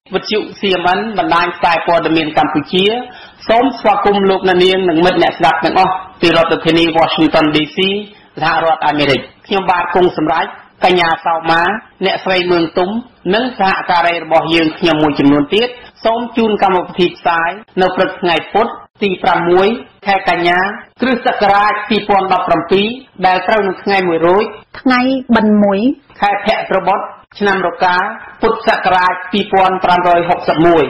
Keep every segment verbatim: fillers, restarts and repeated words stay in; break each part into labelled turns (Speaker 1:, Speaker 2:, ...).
Speaker 1: វិទ្យុ C M N បណ្ដាញផ្សាយព័ត៌មានកម្ពុជាសូមស្វាគមន៍លោកអ្នកនាងនិងមិត្តអ្នកស្ដាប់ទាំងអស់ពីរដ្ឋធានី Washington ឌី ซี សហរដ្ឋអាមេរិកខ្ញុំបាទគង់សម្រាប់កញ្ញាសោមាអ្នកស្រីមឿងទុំនិងសហការីរបស់យើងខ្ញុំមួយចំនួនទៀតសូមជូនកម្មវិធីផ្សាយនៅព្រឹកថ្ងៃពុធទី6ខែកញ្ញាគ្រិស្តសករាជពីរពាន់ដប់ប្រាំពីរដែលត្រូវនៅថ្ងៃមួយរោច
Speaker 2: ថ្ងៃបិណ្ឌមួយ
Speaker 1: ខែភទ្របទឆ្នាំរកាពុទ្ធសករាជពីរពាន់ប្រាំរយហុកសិបមួយ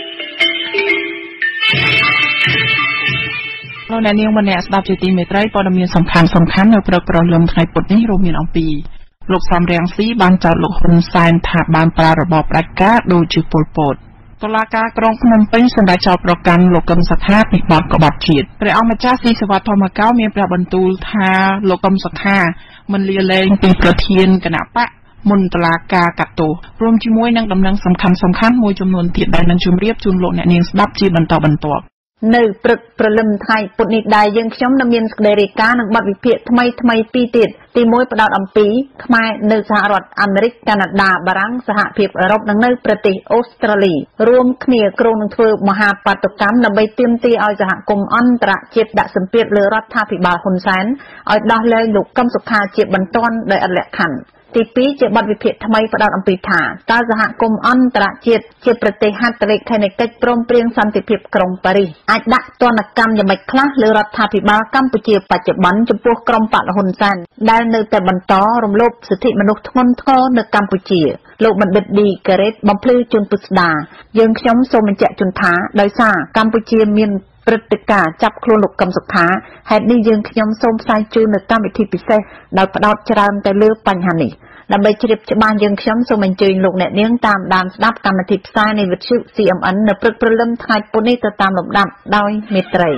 Speaker 3: លោកអ្នកនាងម្នាក់ស្ដាប់ជាទីមេត្រីព័ត៌មានសំខាន់សំខាន់នៅព្រឹកព្រលឹមថ្ងៃពុធនេះរួមមានអំពីលោកសំរងស៊ីបានចោទលោកហ៊ុនសែនថាបានប្រើរបបផ្ដាច់ការដូចជាប៉ុលពតតុលាការក្រុងភ្នំពេញសម្រេចចោទប្រកាន់លោកកឹមសុខាពីបទក្បត់ជាតិព្រះអង្គម្ចាស់ស៊ីសវត្ថធម្មកោមានព្រះបន្ទូលថាលោកកឹមសុខាមិនលាលែងពីប្រធានគណៈបកមុនតុលាការកាត់ទោសរួមជាមួយនឹងដំណឹងសំខាន់សំខាន់មួយចំនួនទៀតដែលនឹងជម្រាបជូនលោកអ្នកនាងស្ដាប់ជាបន្តបន្ទាប់
Speaker 2: នៅព្រឹកព្រលឹមថ្ងៃពុធនេះដែរយើងខ្ញុំនឹងមានសេចក្តីរាយការណ៍និងបទវិភាគថ្មីថ្មីពីរទៀតទីមួយផ្ដោតអំពីខ្មែរនៅសហរដ្ឋអាមេរិកកាណាដាបារាំងសហភាពអឺរ៉ុបនិងនៅប្រទេសអូស្ត្រាលីរួមគ្នាក្រុងនឹងធ្វើមហាបាតុកម្មដើម្បីទាមទារឲ្យសហគមន៍អន្តរជាតិដាក់សម្ពាធលើរដ្ឋាភិបាលហ៊ុនសែនឲ្យដោះលែងលោកកឹមសុខាជាបន្ទាន់ដោយអត់លក្ខខណ្ឌទីពីរជាបទវិភាគថ្មីផ្ដោតអំពីថាតើសហគមន៍អន្តរជាតិជាប្រទេសហត្ថលេខីនៃកិច្ចព្រមព្រៀងសន្តិភាពក្រុងប៉ារីសអាចដាក់ទណ្ឌកម្មយ៉ាងម៉េចខ្លះលើរដ្ឋាភិបាលកម្ពុជាបច្ចុប្បន្នចំពោះក្រុមបកហ៊ុនសែនដែលនៅតែបន្តរំលោភសិទ្ធិមនុស្សធ្ងន់ធ្ងរនៅកម្ពុជាលោកបណ្ឌិតឌីការ៉េតបំភ្លឺជូនពុស្ដាយើងខ្ញុំសូមបញ្ជាក់ជូនថាដោយសារកម្ពុជាមានព្រឹត្តិការណ៍ចាប់ខ្លួនលោកកឹមសុខាហេតុនេះយើងខ្ញុំសូមផ្សាយជូននៅកម្មវិធីពិសេសដោយផ្ដោតច្រើនទៅលើបញ្ហានេះដើម្បីជ្រាបច្បាស់យើងខ្ញុំសូមអញ្ជើញលោកអ្នកនាងតាមដានស្ដាប់កម្មវិធីផ្សាយនៃវិទ្យុ C M N នៅព្រឹកព្រលឹមថ្ងៃពុធនេះទៅតាមលំដាប់ដោយមេត្រី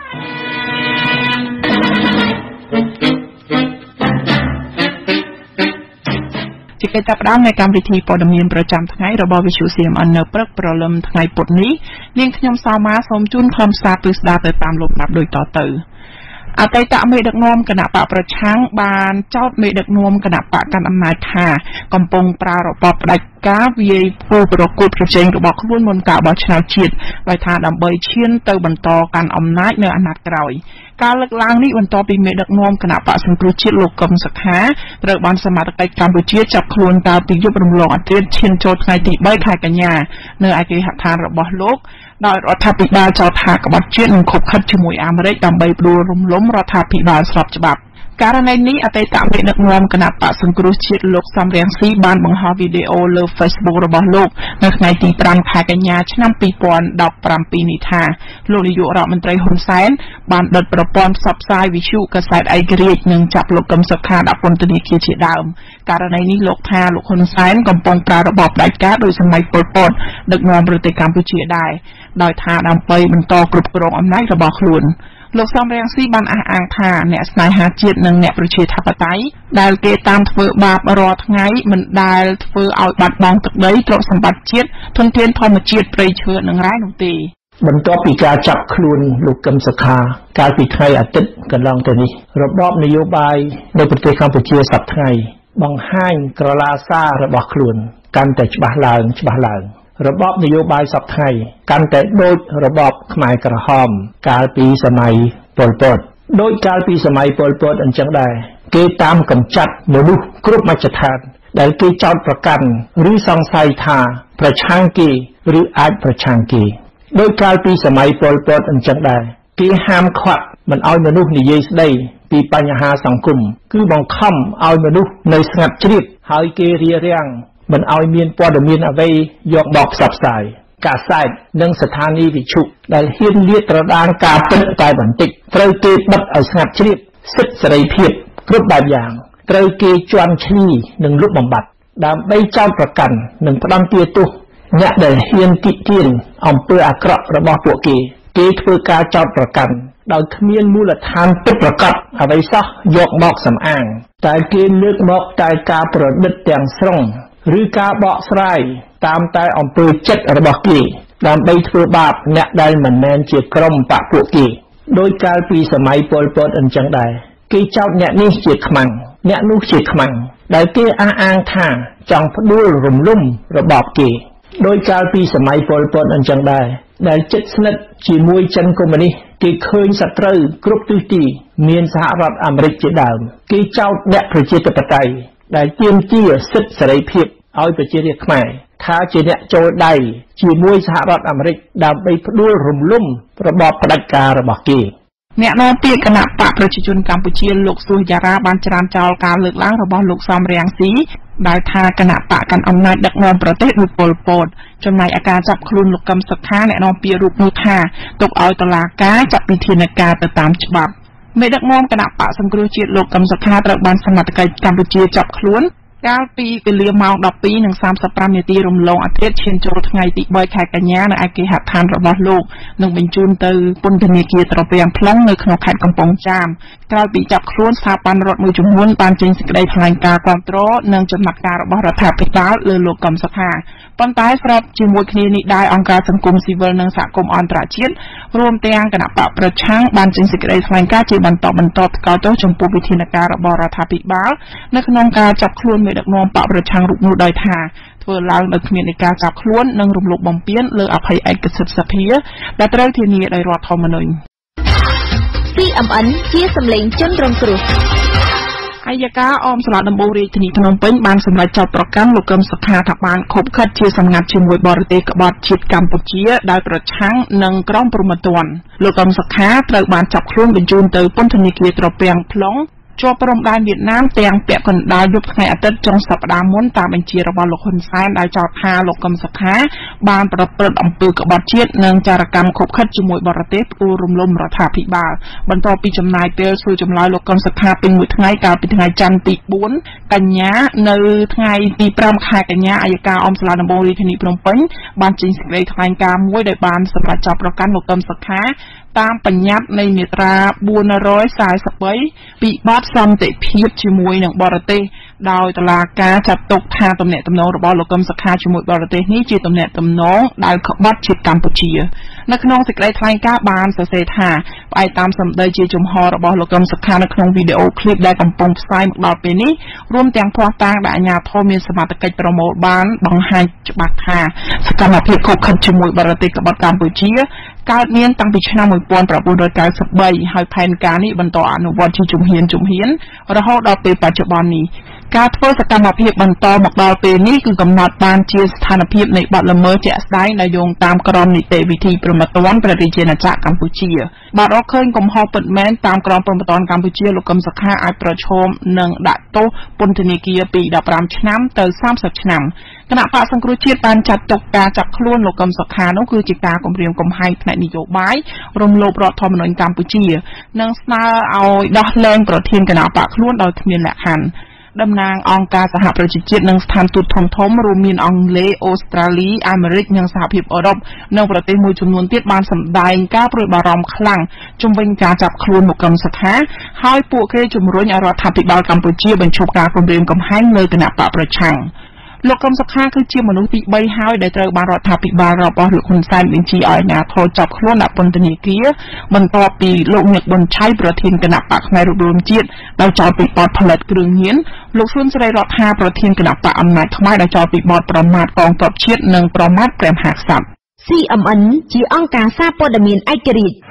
Speaker 3: ជាកិច្ចចាប់ផ្ដើមនៃកម្មវិធីព័ត៌មានប្រចាំថ្ងៃរបស់វិទ្យុ C M N នៅព្រឹកព្រលឹមថ្ងៃពុធនេះនាងខ្ញុំសោមាសូមជូនខ្លឹមសារពិស្ដារទៅតាមលំដាប់ដូចតទៅអតីតមេដឹកនាំគណៈបកប្រឆាំងបានចោទមេដឹកនាំគណៈបកកាន់អំណាចថាកំពុងប្រើរបបផ្ដាច់ការវាយភូប្រកួតប្រជែងរបស់ខ្លួនមុនការបោះឆ្នោតជាតិដោយថាដើម្បីឈានទៅបន្តកាន់អំណាចនៅអាណត្តិក្រោយការលើកឡើងនេះបន្ទាប់ពីមេដឹកនាំគណៈបកសង្គ្រោះជាតិលោកកឹមសុខាត្រូវបានសមាជិកកម្ពុជាចាប់ខ្លួនតាំងពីយប់រំលងអត្រាឈានចូលថ្ងៃទីបីខែកញ្ញានៅឯគេហដ្ឋានរបស់លោកដោយរដ្ឋាភិបាលចោទថាក្បត់ជាតិនិងខុបខិតជាមួយអាមេរិកដើម្បីផ្ដួលរំលំរដ្ឋាភិបាលស្របច្បាប់ករណីនេះអតីតមេដឹកនាំគណៈបកសង្គ្រោះជាតិលោកសំរងស៊ីបានបង្ហោះវីដេអូលើ Facebook របស់លោកនៅថ្ងៃទីប្រាំខែកញ្ញាឆ្នាំពីរពាន់ដប់ប្រាំពីរនេះថាលោកនាយករដ្ឋមន្ត្រីហ៊ុនសែនបានដុតប្រព័ន្ធផ្សព្វផ្សាយវិទ្យុកាសែតឯករាជ្យនិងចាប់លោកកឹមសុខាដាក់ពន្ធនាគារជាដើមករណីនេះលោកថាលោកហ៊ុនសែនកំពុងប្រើរបបផ្ដាច់ការដោយសម័យប៉ុលពតដឹកនាំប្រទេសកម្ពុជាដែរដោយថាដើម្បីបន្តគ្រប់គ្រងអំណាចរបស់ខ្លួនលោកសំរងស៊ីបានអះអាងថាអ្នកស្នេហាជាតិនិងអ្នកប្រជាធិបតេយ្យដែលគេតាមធ្វើបាបរាល់ថ្ងៃមិនដែលធ្វើឲ្យបាត់បង់ទឹកដីទ្រព្យសម្បត្តិជាតិធនធានធម្មជាតិព្រៃឈើនិងរ៉ែនោះទេ
Speaker 4: បន្ទាប់ពីការចាប់ខ្លួនលោកកឹមសុខាកាលពីថ្ងៃអាទិត្យកន្លងទៅនេះរបបនយោបាយនៅប្រទេសកម្ពុជាសប្តាហ៍ថ្ងៃបង្ហាញក្រឡាសាររបស់ខ្លួនកាន់តែច្បាស់ឡើងច្បាស់ឡើងរបបនយោបាយសប្តាហ៍ថ្ងៃកាន់តែដូចរបបខ្មែរក្រហមកាលពីសម័យប៉ុលពតដូចកាលពីសម័យប៉ុលពតអញ្ចឹងដែរគេតាមកម្ចាត់មនុស្សគ្រប់មជ្ឈដ្ឋានដែលគេចោទប្រកាន់ឬសង្ស័យថាប្រឆាំងគេឬអាចប្រឆាំងគេដោយកាលពីសម័យប៉ុលពតអញ្ចឹងដែរគេហាមឃាត់មិនឲ្យមនុស្សនិយាយស្ដីពីបញ្ហាសង្គមគឺបង្ខំឲ្យមនុស្សនៅស្ងាត់ជ្រាបហើយគេរារាំងមិនឲ្យមានព័ត៌មានអ្វីយកមកផ្សព្វផ្សាយកាសែតនិងស្ថានីយវិទ្យុដែលហ៊ានលាតត្រដាងការពិតតែបន្តិចត្រូវគេបិទឲ្យស្ងាត់ជ្រាបសិទ្ធិសេរីភាពគ្រប់បែបយ៉ាងត្រូវគេជន់ឈ្លីនិងលុបបំបាត់ដើម្បីចោទប្រកាន់និងផ្ដន្ទាទោសអ្នកដែលហ៊ានទាក់ទាញអំពើអាក្រក់របស់ពួកគេគេធ្វើការចោទប្រកាន់ដោយគ្មានមូលដ្ឋានពិតប្រាកដអ្វីសោះយកមកសំអាងតែគេលើកមកតែការប្រឌិតទាំងស្រុងឬការបកស្រាយតាមតែអំពើចិត្តរបស់គេដើម្បីធ្វើបាបអ្នកដែលមិនមែនជាក្រុមបកពួកគេដោយកាលពីសម័យប៉ុលពតអញ្ចឹងដែរគេចោទអ្នកនេះជាខ្មាំងអ្នកនោះជាខ្មាំងដែលគេអះអាងថាចង់ផ្ដួលរំលំរបបគេដោយកាលពីសម័យប៉ុលពតអញ្ចឹងដែរដែលជិតស្និទ្ធជាមួយចិនកុម្មុយនីសគេឃើញសត្រូវគ្រប់ទិសទីមានសហរដ្ឋអាមេរិកជាដើមគេចោទអ្នកប្រជាធិបតេយ្យដែលទាមទារសិទ្ធិសេរីភាពឲ្យប្រជារាស្ត្រខ្មែរថាជាអ្នកចូលដៃជាមួយសហរដ្ឋអាមេរិកដើម្បីផ្ដួលរំលំរបបផ្ដាច់ការរបស់គេ
Speaker 3: អ្នកនាំពាក្យគណៈបកប្រជាជនកម្ពុជាលោកសួសយ៉ារ៉ាបានច្រានចោលការលើកឡើងរបស់លោកសំរាំងស៊ីដែលថាគណៈបកកាន់អំណាចដឹកនាំប្រទេសដោយប៉ុលពតចំណែកអាការចាប់ខ្លួនលោកកឹមសុខាអ្នកនាំពាក្យរូបនោះថាទុកឲ្យតុលាការចាត់វិធានការទៅតាមច្បាប់មេដឹកនាំគណៈបកសង្គ្រោះជាតិលោកកឹមសុខាត្រូវបានសមត្ថកិច្ចកម្ពុជាចាប់ខ្លួនកាលពីវេលាម៉ោង ដប់ពីរ និង សាមសិបប្រាំ នាទីរំលងអាទិត្យឈានចូលថ្ងៃទី បី ខែកញ្ញានៅឯគេហដ្ឋានរបស់លោកនឹងបញ្ជូនទៅពន្ធនាគារត្រពាំង plong នៅក្នុងខេត្តកំពង់ចាមក្រោយពីចាប់ខ្លួនស្ថាប័នរដ្ឋមួយចំនួនបានចេញសេចក្តីថ្លែងការណ៍គាំទ្រនិងចំណាត់ការរបស់រដ្ឋាភិបាលលើលោកកឹមសុខាប៉ុន្តែស្របជាមួយគ្នានេះដែរអង្គការសង្គមស៊ីវិលនិងសហគមន៍អន្តរជាតិរួមទាំងគណៈបកប្រឆាំងបានចេញសេចក្តីថ្លែងការណ៍ជាបន្តបន្ទាប់ថ្កោលទោសចំពោះវិធានការរបស់រដ្ឋាភិបាលនៅក្នុងការចាប់ខ្លួនមេដឹកនាំបកប្រឆាំងរូបនោះដោយថាធ្វើឡើងដោយគ្មានឯការចាប់ខ្លួននិងរំលោភបំពានលើអភ័យឯកសិទ្ធិសភាដែលត្រូវធានាដោយរដ្ឋធម្មនុញ្ញ
Speaker 5: ซี เอ็ม เอ็น ជាសម្លេងជនរងគ្រោះ
Speaker 3: អัยការអមសាលាដំបូងរាជធានីភ្នំពេញបានសម្រេចចោទប្រកាន់លោកកឹមសុខាថាបានខົບខិតជាសម្ងាត់ជាមួយបរទេសក្បត់ជាតិកម្ពុជាដោយប្រឆាំងនឹងក្រមព្រហ្មទណ្ឌលោកកឹមសុខាត្រូវបានចាប់ខ្លួនបញ្ជូនទៅពន្ធនាគារត្រពាំង plongជាប់ព្រំដែនវៀតណាមទាំងពាក់កណ្ដាលយប់ថ្ងៃអាទិត្យចុងសប្តាហ៍មុនតាមបញ្ជារបស់លោកហ៊ុនសែនដែលចោទថាលោកកឹមសុខាបានប្រព្រឹត្តអំពើក្បត់ជាតិនិងចារកម្មខុបខិតជាមួយបរទេសផ្ដួលរំលំរដ្ឋាភិបាលបន្ទាប់ពីចំណាយពេលសួរចម្លើយលោកកឹមសុខាពេញមួយថ្ងៃកាលពីថ្ងៃច័ន្ទទី បួន កញ្ញានៅថ្ងៃទី ប្រាំ ខែកញ្ញាអัยការអមសាលាដំបូងរាជធានីភ្នំពេញបានចេញសេចក្តីថ្លែងការណ៍មួយដោយបានសម្រេចចោទប្រកាន់លោកកឹមសុខាតាមបញ្ញត្តិនៃមាត្រា បួនរយសាសិបបី ពីបទសន្តិភាពជាមួយនឹងបរទេសដោយតុលាការចាត់ទុកថាទំនាក់ទំនងរបស់លោកកឹមសុខាជាមួយបរទេសនេះជាទំនាក់ទំនងដែលក្បត់ជាតិកម្ពុជានៅក្នុងសេចក្តីថ្លែងការណ៍បានសរសេរថាផ្អែកតាមសម្ដីជាជំហររបស់លោកកឹមសុខានៅក្នុងវីដេអូឃ្លីបដែលកំពុងផ្សាយមកដល់ពេលនេះរួមទាំងភស្តុតាងដែលអាជ្ញាធរមានសមត្ថកិច្ចប្រមូលបានបង្ហាញច្បាស់ថាសកម្មភាពខុបខិតជាមួយបរទេសក្បត់កម្ពុជាកើតមានតាំងពីឆ្នាំmột nghìn chín trăm chín mươi baហើយផែនការនេះបន្តអនុវត្តជាជំហានជំហានរហូតដល់ពេលបច្ចុប្បន្ននេះការធ្វើសកម្មភាពបន្តមកដល់ពេលនេះគឺកំណត់បានជាស្ថានភាពនៃបទល្មើសជាក់ស្ដែងដែលយោងតាមក្រមនីតិវិធីព្រហ្មទណ្ឌព្រះរាជាណាចក្រកម្ពុជាបាទរកឃើញកំហុសពិតមែនតាមក្រមព្រហ្មទណ្ឌកម្ពុជាលោកកឹមសុខាអាចប្រឈមនឹងដាក់ទោសពន្ធនាគារពីដប់ប្រាំឆ្នាំទៅសាមសិបឆ្នាំគណៈបកសង្គ្រោះជាតិបានចាត់ទុកការចាប់ខ្លួនលោកកឹមសុខានោះគឺជាការគំរាមកំហែងផ្នែកនយោបាយរំលោភរដ្ឋធម្មនុញ្ញកម្ពុជានិងស្នើឲ្យដោះលែងប្រធានគណៈបកខ្លួនដោយគ្មានលក្ខខណ្ឌតំណាងអង្គការសហប្រជាជាតិនិងស្ថានទូតធំធំរួមមានអង់គ្លេសអូស្ត្រាលីអាមេរិកនិងសហភាពអឺរ៉ុបនិងប្រទេសមួយចំនួនទៀតបានសម្ដែងការព្រួយបារម្ភខ្លាំងជំវិញការចាប់ខ្លួនលោកកឹមសុខាហើយពួកគេជំរុញឲ្យរដ្ឋាភិបាលកម្ពុជាបញ្ឈប់ការគំរាមកំហែងលើគណៈបកប្រឆាំងលោកកឹមសុខាគឺជាមនុស្សទីបីហើយដែលត្រូវបានរដ្ឋាភិបាលរបស់លោកហ៊ុនសែនបញ្ជាឲ្យអាជ្ញាធរចាប់ខ្លួនដាក់ពន្ធនាគារបន្ទាប់ពីលោកញឹកប៊ុនឆៃប្រធានគណៈបកផ្នែករួបរวมជាតិដោយចោទពីបទផលិតគ្រឿងញៀនលោកស៊ុនស្រីរដ្ឋាប្រធានគណៈបកអំណាចខ្មែរដោយចោទពីបទប្រមាថកងទ័ពជាតិនិងប្រមាថព្រះមហាក្សត្រ
Speaker 5: ซี เอ็ม เอ็น ជាអង្គការសារព័ត៌មានឯករាជ្យ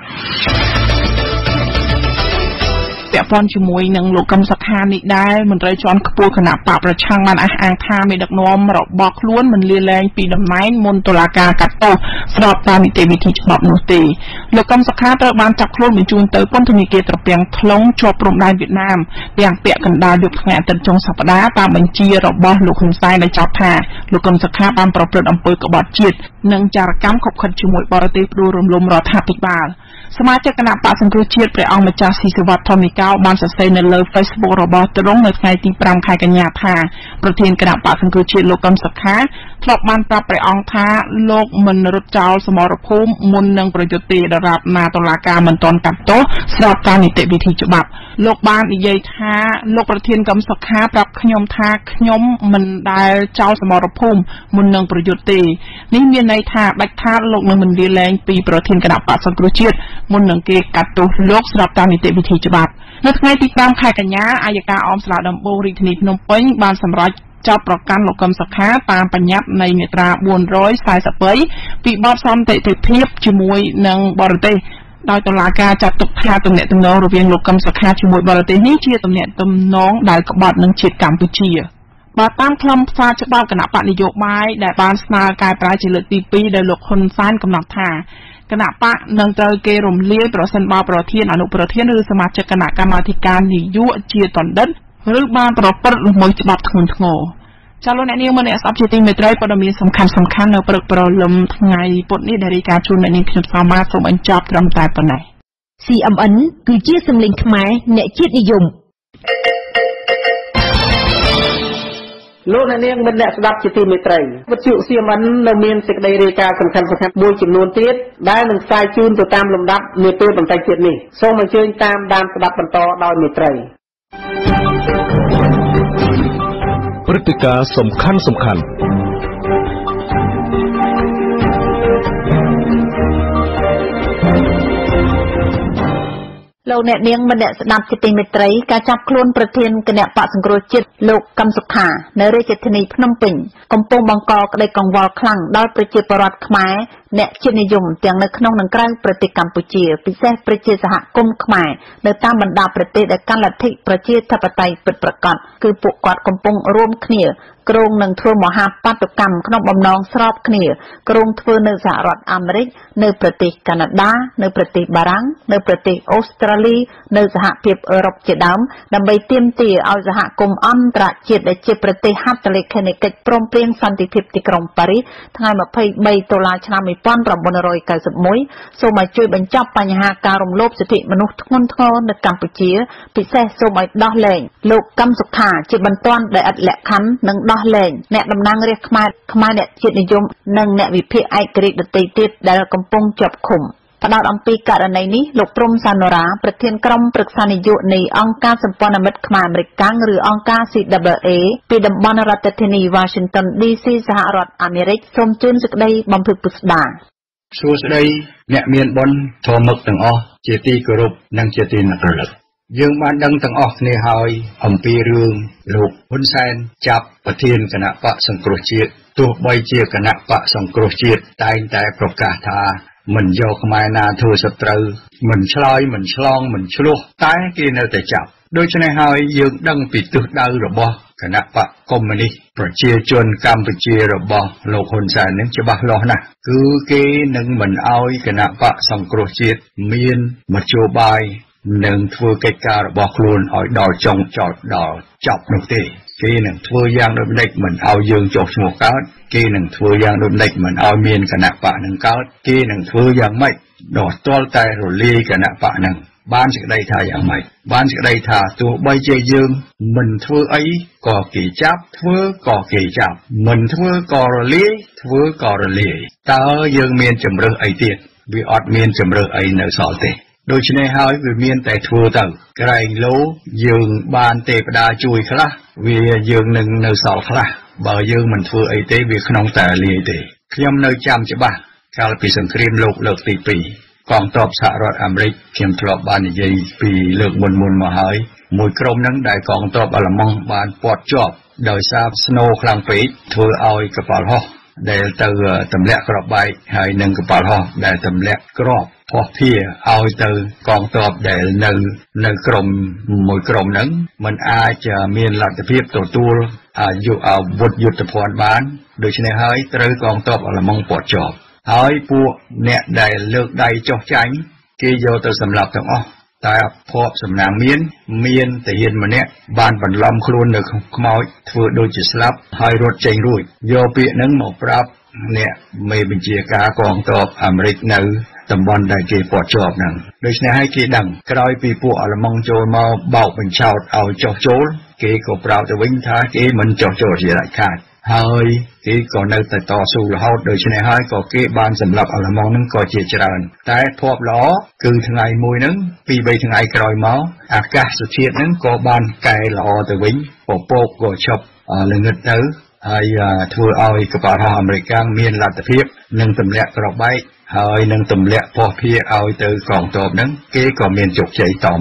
Speaker 3: ពាក់ព័ន្ធជាមួយនឹងលោកកឹមសុខានេះដែរមន្ត្រីជាន់ខ្ពស់គណៈបកប្រឆាំងបានអះអាងថាមេដឹកនាំរបស់ខ្លួនមិនលាលែងពីតំណែងមុនតុលាការកាត់ទោសស្របតាមនីតិវិធីច្បាប់នោះទេលោកកឹមសុខាត្រូវបានចាប់ខ្លួនបញ្ជូនទៅពន្ធនាគារត្រពាំង plong ជាប់ព្រំដែនវៀតណាមទាំងពាក់កណ្ដាលយប់ថ្ងៃអាទិត្យចុងសប្តាហ៍តាមបញ្ជារបស់លោកហ៊ុនសែនដែលចោទថាលោកកឹមសុខាបានប្រព្រឹត្តអំពើក្បត់ជាតិនិងចារកម្មខុបខិតជាមួយបរទេសផ្ដួលរំលំរដ្ឋាភិបាលសមាជិកគណៈបកសង្គ្រោះជាតិព្រះអង្គម្ចាស់ស៊ីសវត្ថ ធម្មិកោបានសរសេរនៅលើ Facebook របស់ទ្រង់នៅថ្ងៃទី ប្រាំ ខែកញ្ញាថាប្រធានគណៈបកសង្គ្រោះជាតិលោកកឹមសុខាធ្លាប់បានប្រាប់ព្រះអង្គថាលោកមិនរត់ចោលសមរភូមិមុននឹងប្រយុទ្ធទេដរាបណាតុលាការមិនទាន់កាត់ទោសស្របតាមនីតិវិធីច្បាប់លោកបាននិយាយថាលោកប្រធានកឹមសុខាប្រាប់ខ្ញុំថាខ្ញុំមិនដែលចោលសមរភូមិមុននឹងប្រយុទ្ធទេនេះមានន័យថាដាច់ខាតលោកនឹងមិនលាលែងពីប្រធានគណៈបកសង្គ្រោះជាតិមុននឹងគេកាត់ទោសលោកស្របតាមនីតិវិធីច្បាប់នៅថ្ងៃទី ប្រាំ ខែកញ្ញាអัยការអមសាលាដំបូងរាជធានីភ្នំពេញបានសម្រេចចាប់ប្រកាន់លោកកឹមសុខាតាមបញ្ញត្តិនៃមាត្រាបួនរយសែនសិបពីពីបទសន្តិភាពជាមួយនឹងបរទេសដោយតុលាការចាត់ទុកថាទំនាក់ទំនងរវាងលោកកឹមសុខាជាមួយបរទេសនេះជាទំនាក់ទំនងដែលក្បត់នឹងជាតិកម្ពុជាបើតាមខ្លឹមសារច្បាប់គណៈបកនយោបាយដែលបានស្នើកែប្រែជាលើកទីពីរដោយលោកហ៊ុនសែនកំណត់ថាគណៈបកនឹងត្រូវគេរំលាយប្រសិនបើប្រធានអនុប្រធានឬសមាជិកគណៈកម្មាធិការនយោបាយជាតណ្ឌិតឬបានប្រព្រឹត្តល្មើសច្បាប់ធ្ងន់ធ្ងរចាលោកអ្នកនាងមនៈស្ដាប់ជាទីមេត្រីព័ត៌មានសំខាន់សំខាន់នៅព្រឹកព្រលឹមថ្ងៃពុធនេះដែលរាយការណ៍ជូនអ្នកនាងខ្ញុំសមាសូមបញ្ចប់ត្រឹមតែប៉ុណ្ណេះ
Speaker 5: ซี เอ็ม เอ็น គឺជាសម្លេងខ្មែរអ្នកជាតិនិយម
Speaker 1: លោកអ្នកនាងមិនអ្នកស្ដាប់ជាទីមេត្រីវិទ្យុ ซี เอ็ม เอ็น នៅមានសេចក្តីរាយការណ៍សំខាន់ៗមួយចំនួនទៀតដែលនឹងផ្សាយជូនទៅតាមលំដាប់នាពេលបន្តិចទៀតនេះសូមអញ្ជើញតាមដានស្ដាប់បន្តដោយមេត្រី
Speaker 6: ព្រឹត្តិការណ៍សំខាន់សំខាន់
Speaker 2: លោកអ្នកនាងមិនអ្នកស្ដាប់ជាទីមេត្រីការចាប់ខ្លួនប្រធានគណៈបកសង្គ្រោះជាតិលោកកឹមសុខានៅរាជធានីភ្នំពេញកំពុងបង្កក្តីកង្វល់ខ្លាំងដល់ប្រជាពលរដ្ឋខ្មែរអ្នកជាតិនិយមទាំងនៅក្នុងនិងក្រៅប្រទេសកម្ពុជាពិសេសប្រជាសហគមន៍ខ្មែរនៅតាមបណ្ដាប្រទេសដែលកាន់លទ្ធិប្រជាធិបតេយ្យពិតប្រាកដគឺពួកគាត់កំពុងរួមគ្នាគ្រោងនឹងធ្វើមហាបាតុកម្មក្នុងបំណងស្របគ្នាគ្រោងធ្វើនៅសហរដ្ឋអាមេរិកនៅប្រទេសកាណាដានៅប្រទេសបារាំងនៅប្រទេសអូស្ត្រាលីនៅសហភាពអឺរ៉ុបជាដើមដើម្បីទាមទារឲ្យសហគមន៍អន្តរជាតិដែលជាប្រទេសហត្ថលេខីនៃកិច្ចព្រមព្រៀងសន្តិភាពទីក្រុងប៉ារីសថ្ងៃម្ភៃបីតុលាឆ្នាំmột nghìn chín trăm chín mươi mốtសូមឲ្យជួយបញ្ចប់បញ្ហាការរំលោភសិទ្ធិមនុស្សធ្ងន់ធ្ងរនៅកម្ពុជាពិសេសសូមឲ្យដោះលែងលោកកឹមសុខាជាបន្ទាន់ដែលឥតលក្ខខណ្ឌនិងដោះលែងអ្នកតំណាងរាស្ត្រខ្មែរខ្មែរអ្នកជាតិនិយមនិងអ្នកវិភាគឯករាជ្យដទៃទៀតដែលកំពុងជាប់ឃុំផ្ដោតអំពីករណីនេះលោកព្រំសានរាប្រធានក្រុមប្រឹក្សានយោបាយនៃអង្គការសម្ព័ន្ធមិត្តខ្មែរអាមេរិកកាំងឬអង្គការ ซี ดับเบิลยู เอ ពីតំបន់រដ្ឋធានី Washington ឌី ซี សហរដ្ឋអាមេរិកសូមជូនសេចក្តីបំភ្លឺពុស្ដា
Speaker 7: សួស្តីអ្នកមានបុណ្យធម៌មឹកទាំងអស់ជាទីគោរពនិងជាទីនឹករលឹកយើងបានដឹងទាំងអស់គ្នាហើយអំពីរឿងលោកហ៊ុនសែនចាប់ប្រធានគណៈបកសង្គ្រោះជាតិទោះបីជាគណៈបកសង្គ្រោះជាតិតែងតែប្រកាសថាមិនយកខ្មែរណាធ្វើសត្រូវមិនឆ្លើយមិនឆ្លងមិនឆ្លោះតែគេនៅតែចាប់ដូច្នេះហើយយើងដឹងពីទិសដៅរបស់គណៈបកកុម្មុយនីសប្រជាជនកម្ពុជារបស់លោកហ៊ុនសែននឹងច្បាស់លាស់ណាស់គឺគេនឹងមិនអោយគណៈបកសង្គ្រោះជាតិមានមធ្យោបាយនឹងធ្វើកិច្ចការរបស់ខ្លួនឲ្យដល់ចុងចោតដល់ចប់នោះទេគេនឹងធ្វើយ៉ាងដូចម្ដេចមិនឲ្យយើងចុះឈ្មោះកើតគេនឹងធ្វើយ៉ាងដូចម្ដេចមិនឲ្យមានគណៈបកនឹងកើតគេនឹងធ្វើយ៉ាងម៉េចដល់ទាល់តែរលាយគណៈបកនឹងបានសេចក្តីថាយ៉ាងម៉េចបានសេចក្តីថាទោះបីជាយើងមិនធ្វើអីក៏គេចាប់ធ្វើក៏គេចាប់មិនធ្វើក៏រលាយធ្វើក៏រលាយតើយើងមានជំរើសអីទៀតវាអត់មានជំរើសអីនៅសល់ទេដូច្នេះហើយវាមានតែធ្វើទៅក្រែងលោយើងបានទេវតាជួយខ្លះវាយើងនឹងនៅសល់ខ្លះបើយើងមិនធ្វើអីទេវាក្នុងតែលាយទេខ្ញុំនៅចាំច្បាស់កាលពីសង្គ្រាមលោកលើកទីពីរកងទ័ពសហរដ្ឋអាមេរិកខ្ញុំធ្លាប់បាននិយាយពីលើកមុនមុនមកហើយមួយក្រុមហ្នឹងដែលកងទ័ពអាល្លឺម៉ង់បានពាត់ជាប់ដោយសារស្នូខ្លាំងពេកធ្វើឲ្យកប៉ាល់ហោះដែលទៅទម្លាក់គ្រាប់បែកហើយនឹងកប៉ាល់ហោះដែលទម្លាក់គ្រាប់ភ័ស្តុភារឲ្យទៅកងទ័ពដែលនៅនៅក្រុមមួយក្រុមហ្នឹងมันអាចមានលទ្ធភាពទទួលអាយុអាវុធយុទ្ធភ័ណ្ឌបានដូច្នេះហើយត្រូវកងទ័ពអាល្លឺម៉ង់ពាត់ជាប់ហើយពួកអ្នកដែលលើកដៃចុះចាញ់គេយកទៅសម្លាប់ទាំងអស់តែភ័ព្វសំណាងមានមានទាហានម្នាក់បានបន្លំខ្លួននៅខ្មោចធ្វើដូចជាស្លាប់ហើយរត់ចេញរួចយកពាក្យហ្នឹងមកប្រាប់អ្នកមេបញ្ជាការកងទ័ពអាមេរិកនៅតំបន់ដែលគេពាត់ជាប់ហ្នឹងដូច្នេះហើយគេដឹងក្រោយពីពួកអាល្លឺម៉ង់ចូលមកបោកបញ្ឆោតឲ្យចុះចូលគេក៏ប្រាប់ទៅវិញថាគេមិនចុះចូលជាដាច់ខាតហើយគេក៏នៅតែតស៊ូរហូតដូច្នេះហើយក៏គេបានសម្លាប់អាល្លឺម៉ង់ហ្នឹងក៏ជាច្រើនតែភ័ព្វល្អគឺថ្ងៃមួយហ្នឹងពីរបីថ្ងៃក្រោយមកអាកាសធាតុហ្នឹងក៏បានកែល្អទៅវិញពពកក៏ឈប់ល្ងឹតទៅហើយធ្វើឲ្យកប៉ាល់ហោះអាមេរិកមានលទ្ធភាពនឹងទម្លាក់គ្រាប់បែកហើយនឹងទម្លាក់ភ័ស្តុភារឲ្យទៅកងទ័ពហ្នឹងគេក៏មានជោគជ័យតមក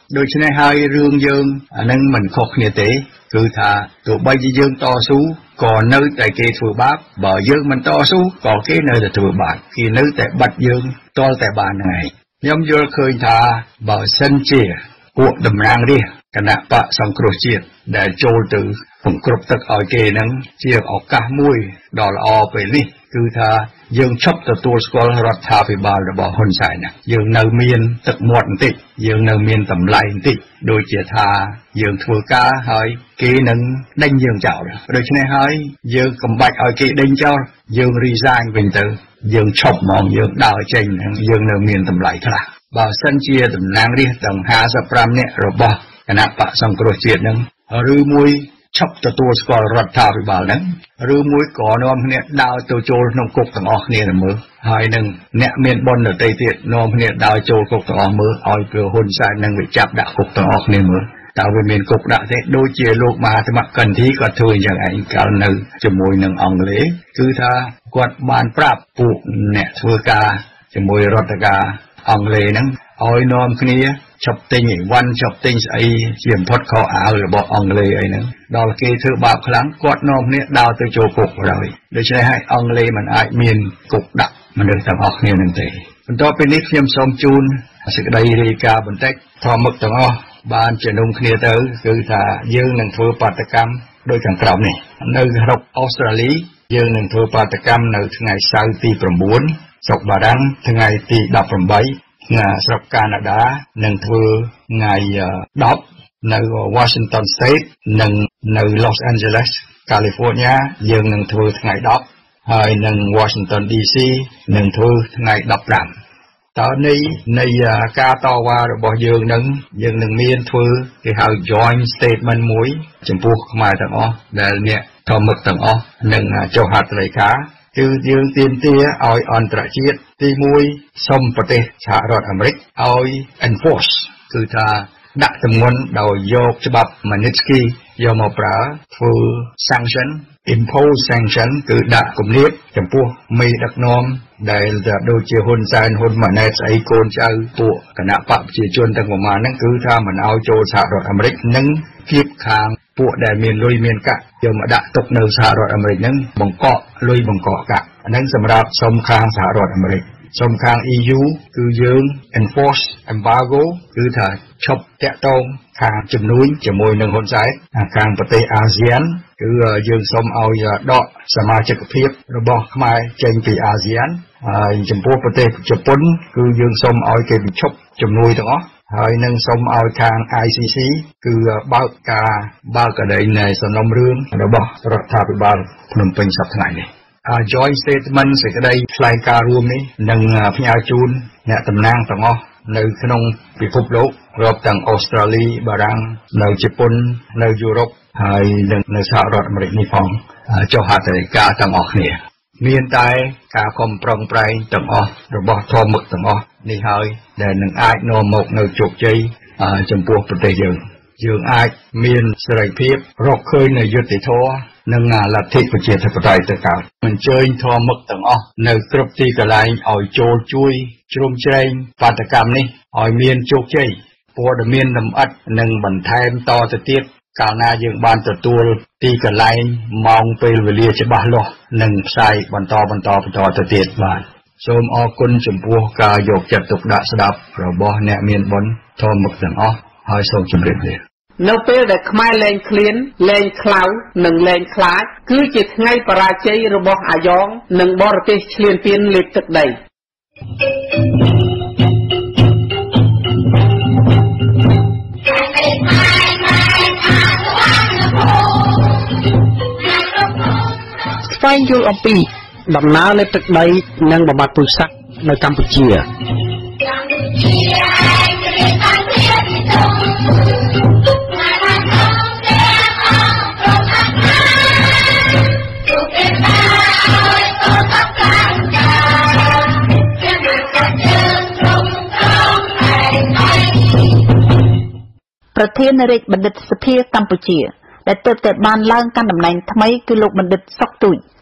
Speaker 7: ដូច្នេះហើយរឿងយើងអានឹងមិនខុសគ្នាទេគឺថាទោះបីជាយើងតស៊ូក៏នៅតែគេធ្វើបាបបើយើងមិនតស៊ូក៏គេនៅតែធ្វើបាបគេនៅតែបាត់យើងតលតែបានហ្នឹងឯងខ្ញុំយល់ឃើញថាបើសិនជាពួកតំណាងរាស្ត្រគណៈបកសង្គ្រោះជាតិដែលចូលទៅពង្គ្រប់ទឹកឲ្យគេហ្នឹងជាឱកាសមួយដ៏ល្អពេលនេះគឺថាយើងឈប់ទទួលស្គាល់រដ្ឋាភិបាលរបស់ហ៊ុនសែនណាយើងនៅមានទឹកមាត់បន្តិចយើងនៅមានតម្លៃបន្តិចដូចជាថាយើងធ្វើការហើយគេនឹងដេញយើងចោលដូច្នេះហើយយើងកុំបាច់ឲ្យគេដេញចោលយើង resign វិញទៅយើងឈប់ហ្មងយើងដើរចេញយើងនៅមានតម្លៃខ្លះបើសិនជាតំណាងរាស្ត្រទាំងห้าสิบห้าនាក់របស់គណៈបកសង្គ្រោះជាតិនឹងឬមួយឈប់ទទួលស្គាល់រដ្ឋាភិបាលហ្នឹងឬមួយក៏នាំគ្នាដើរទៅចូលក្នុងគុកទាំងអស់គ្នាទៅមើលហើយនឹងអ្នកមានបុណ្យដទៃទៀតនាំគ្នាដើរចូលគុកទាំងអស់មើលឲ្យព្រោះហ៊ុនសែននឹងវាចាប់ដាក់គុកទាំងអស់គ្នាមើលតើវាមានគុកដាក់ទេដូចជាលោកមហាធម្មកន្ធីគាត់ធ្វើយ៉ាងឯងកាលនៅជាមួយនឹងអង់គ្លេសគឺថាគាត់បានប្រាប់ពួកអ្នកធ្វើការជាមួយរដ្ឋការអង់គ្លេសហ្នឹងឲ្យនាំគ្នាឈប់ទិញអីវ៉ាន់ឈប់ទិញស្អីជាបំផុតខោអាវរបស់អង់គ្លេសអីហ្នឹងដល់គេធ្វើបាបខ្លាំងគាត់នាំគ្នាដើរទៅចូលគុកហើយដូច្នេះហើយអង់គ្លេសមិនអាចមានគុកដាក់មនុស្សទាំងអស់គ្នានឹងទេបន្ទាប់ពីនេះខ្ញុំសូមជូនសេចក្តីរាយការណ៍បន្តិចធម្មឹកទាំងអស់បានជំនុំគ្នាទៅគឺថាយើងនឹងធ្វើបាតកម្មដោយខាងក្រោមនេះនៅស្រុកអូស្ត្រាលីយើងនឹងធ្វើបាតកម្មនៅថ្ងៃសៅរ៍ទី9ស្រុកបារាំងថ្ងៃទីដប់ប្រាំeightស្រុកកាណាដានឹងធ្វើថ្ងៃដប់នៅ Washington State និងនៅ Los Angeles California យើងនឹងធ្វើថ្ងៃដប់ហើយនៅ Washington ឌី ซี នឹងធ្វើថ្ងៃដប់ប្រាំតើនៃនៃការតវ៉ារបស់យើងនឹងយើងនឹងមានធ្វើគេហៅ joint statement មួយចំពោះខ្មែរទាំងអស់ដែលអ្នកធម្មឹកទាំងអស់នឹងចុះហត្ថលេខាគឺយើងទាមទារឲ្យអន្តរជាតិទីមួយសូមប្រទេសសហរដ្ឋអាមេរិកឲ្យ enforce គឺថាដាក់ទម្ងន់ដោយយកច្បាប់ Magnitsky យកមកប្រើធ្វើ sanction impose sanction គឺដាក់គំនាបចំពោះមេដឹកនាំដែលដូចជាហ៊ុនសែនហ៊ុនម៉ាណែតស្អីកូនចៅពួកគណៈបកប្រជាជនទាំងប្រមាណហ្នឹងគឺថាមិនឲ្យចូលសហរដ្ឋអាមេរិកនិងគៀបខាងពួកដែលមានលុយមានកាក់យកមកដាក់ទុកនៅសហរដ្ឋអាមេរិកហ្នឹងបង្កក់លុយបង្កក់កាក់អាហ្នឹងសម្រាប់សុំខាងសហរដ្ឋអាមេរិកសុំខាង E U គឺយើង enforce embargo គឺថាឈប់តាក់ទងខាងជំនួយជាមួយនឹងហ៊ុនសែនខាងប្រទេសអាស៊ានគឺយើងសូមឲ្យដកសមាជិកភាពរបស់ខ្មែរចេញពីអាស៊ានហើយចំពោះប្រទេសជប៉ុនគឺយើងសូមឲ្យគេបញ្ឈប់ជំនួយទាំងអស់ហើយនឹងសូមឲ្យខាង I C C គឺបើកការបើកកដីនៃសំណុំរឿងរបស់រដ្ឋាភិបាលភ្នំពេញសប្តាហ៍ថ្ងៃនេះjoint statement សេចក្តីថ្លែងការណ៍រួមនេះនឹងផ្ញើជូនអ្នកតំណាងទាំងអស់នៅក្នុងពិភពលោករាប់ទាំងអូស្ត្រាលីបារាំងនៅជប៉ុននៅយុរ៉ុបហើយនិងនៅសហរដ្ឋអាមេរិកនេះផងចុះហត្ថលេខាទាំងអស់គ្នាមានតែការខំប្រឹងប្រែងទាំងអស់របស់ធម្មឹកទាំងអស់នេះហើយដែលនឹងអាចនាំមកនៅជោគជ័យចំពោះប្រទេសយើងយើងអាចមានសេរីភាពរកឃើញនៅយុត្តិធម៌និងលទ្ធិប្រជាធិបតេយ្យទៅកើតអញ្ជើញធម្មឹកទាំងអស់នៅគ្រប់ទីកន្លែងឲ្យចូលជួយជ្រោមជ្រែងបាតកម្មនេះឲ្យមានជោគជ័យព័ត៌មានលម្អិតនិងបន្ថែមតទៅទៀតកាលណាយើងបានទទួលទីកន្លែងម៉ោងពេលវេលាច្បាស់លាស់និងផ្សាយបន្តបន្តបន្តទៅទៀតបាទសូមអរគុណចំពោះការយកចិត្តទុកដាក់ស្ដាប់របស់អ្នកមានបុណ្យធម្មឹកទាំងអស់ហើយសូមជម្រាបលា
Speaker 1: នៅពេលដែលខ្មែរលែងឃ្លានលែងខ្លៅនិងលែងខ្លាចគឺជាថ្ងៃបរាជ័យរបស់អាយ៉ងនិងបរទេសឈ្លានពានលេបទឹកដី
Speaker 4: ស្វែងយល់អំពីដំណើរលេបទឹកដីនិងបំបត្តិពូជសាសន៍នៅកម្ពុជា
Speaker 2: ប្រធានរាជបណ្ឌិតសភាកម្ពុជាដែលទើបតែបានឡើងកាន់តំណែងថ្មីគឺលោកបណ្ឌិតសុកទូច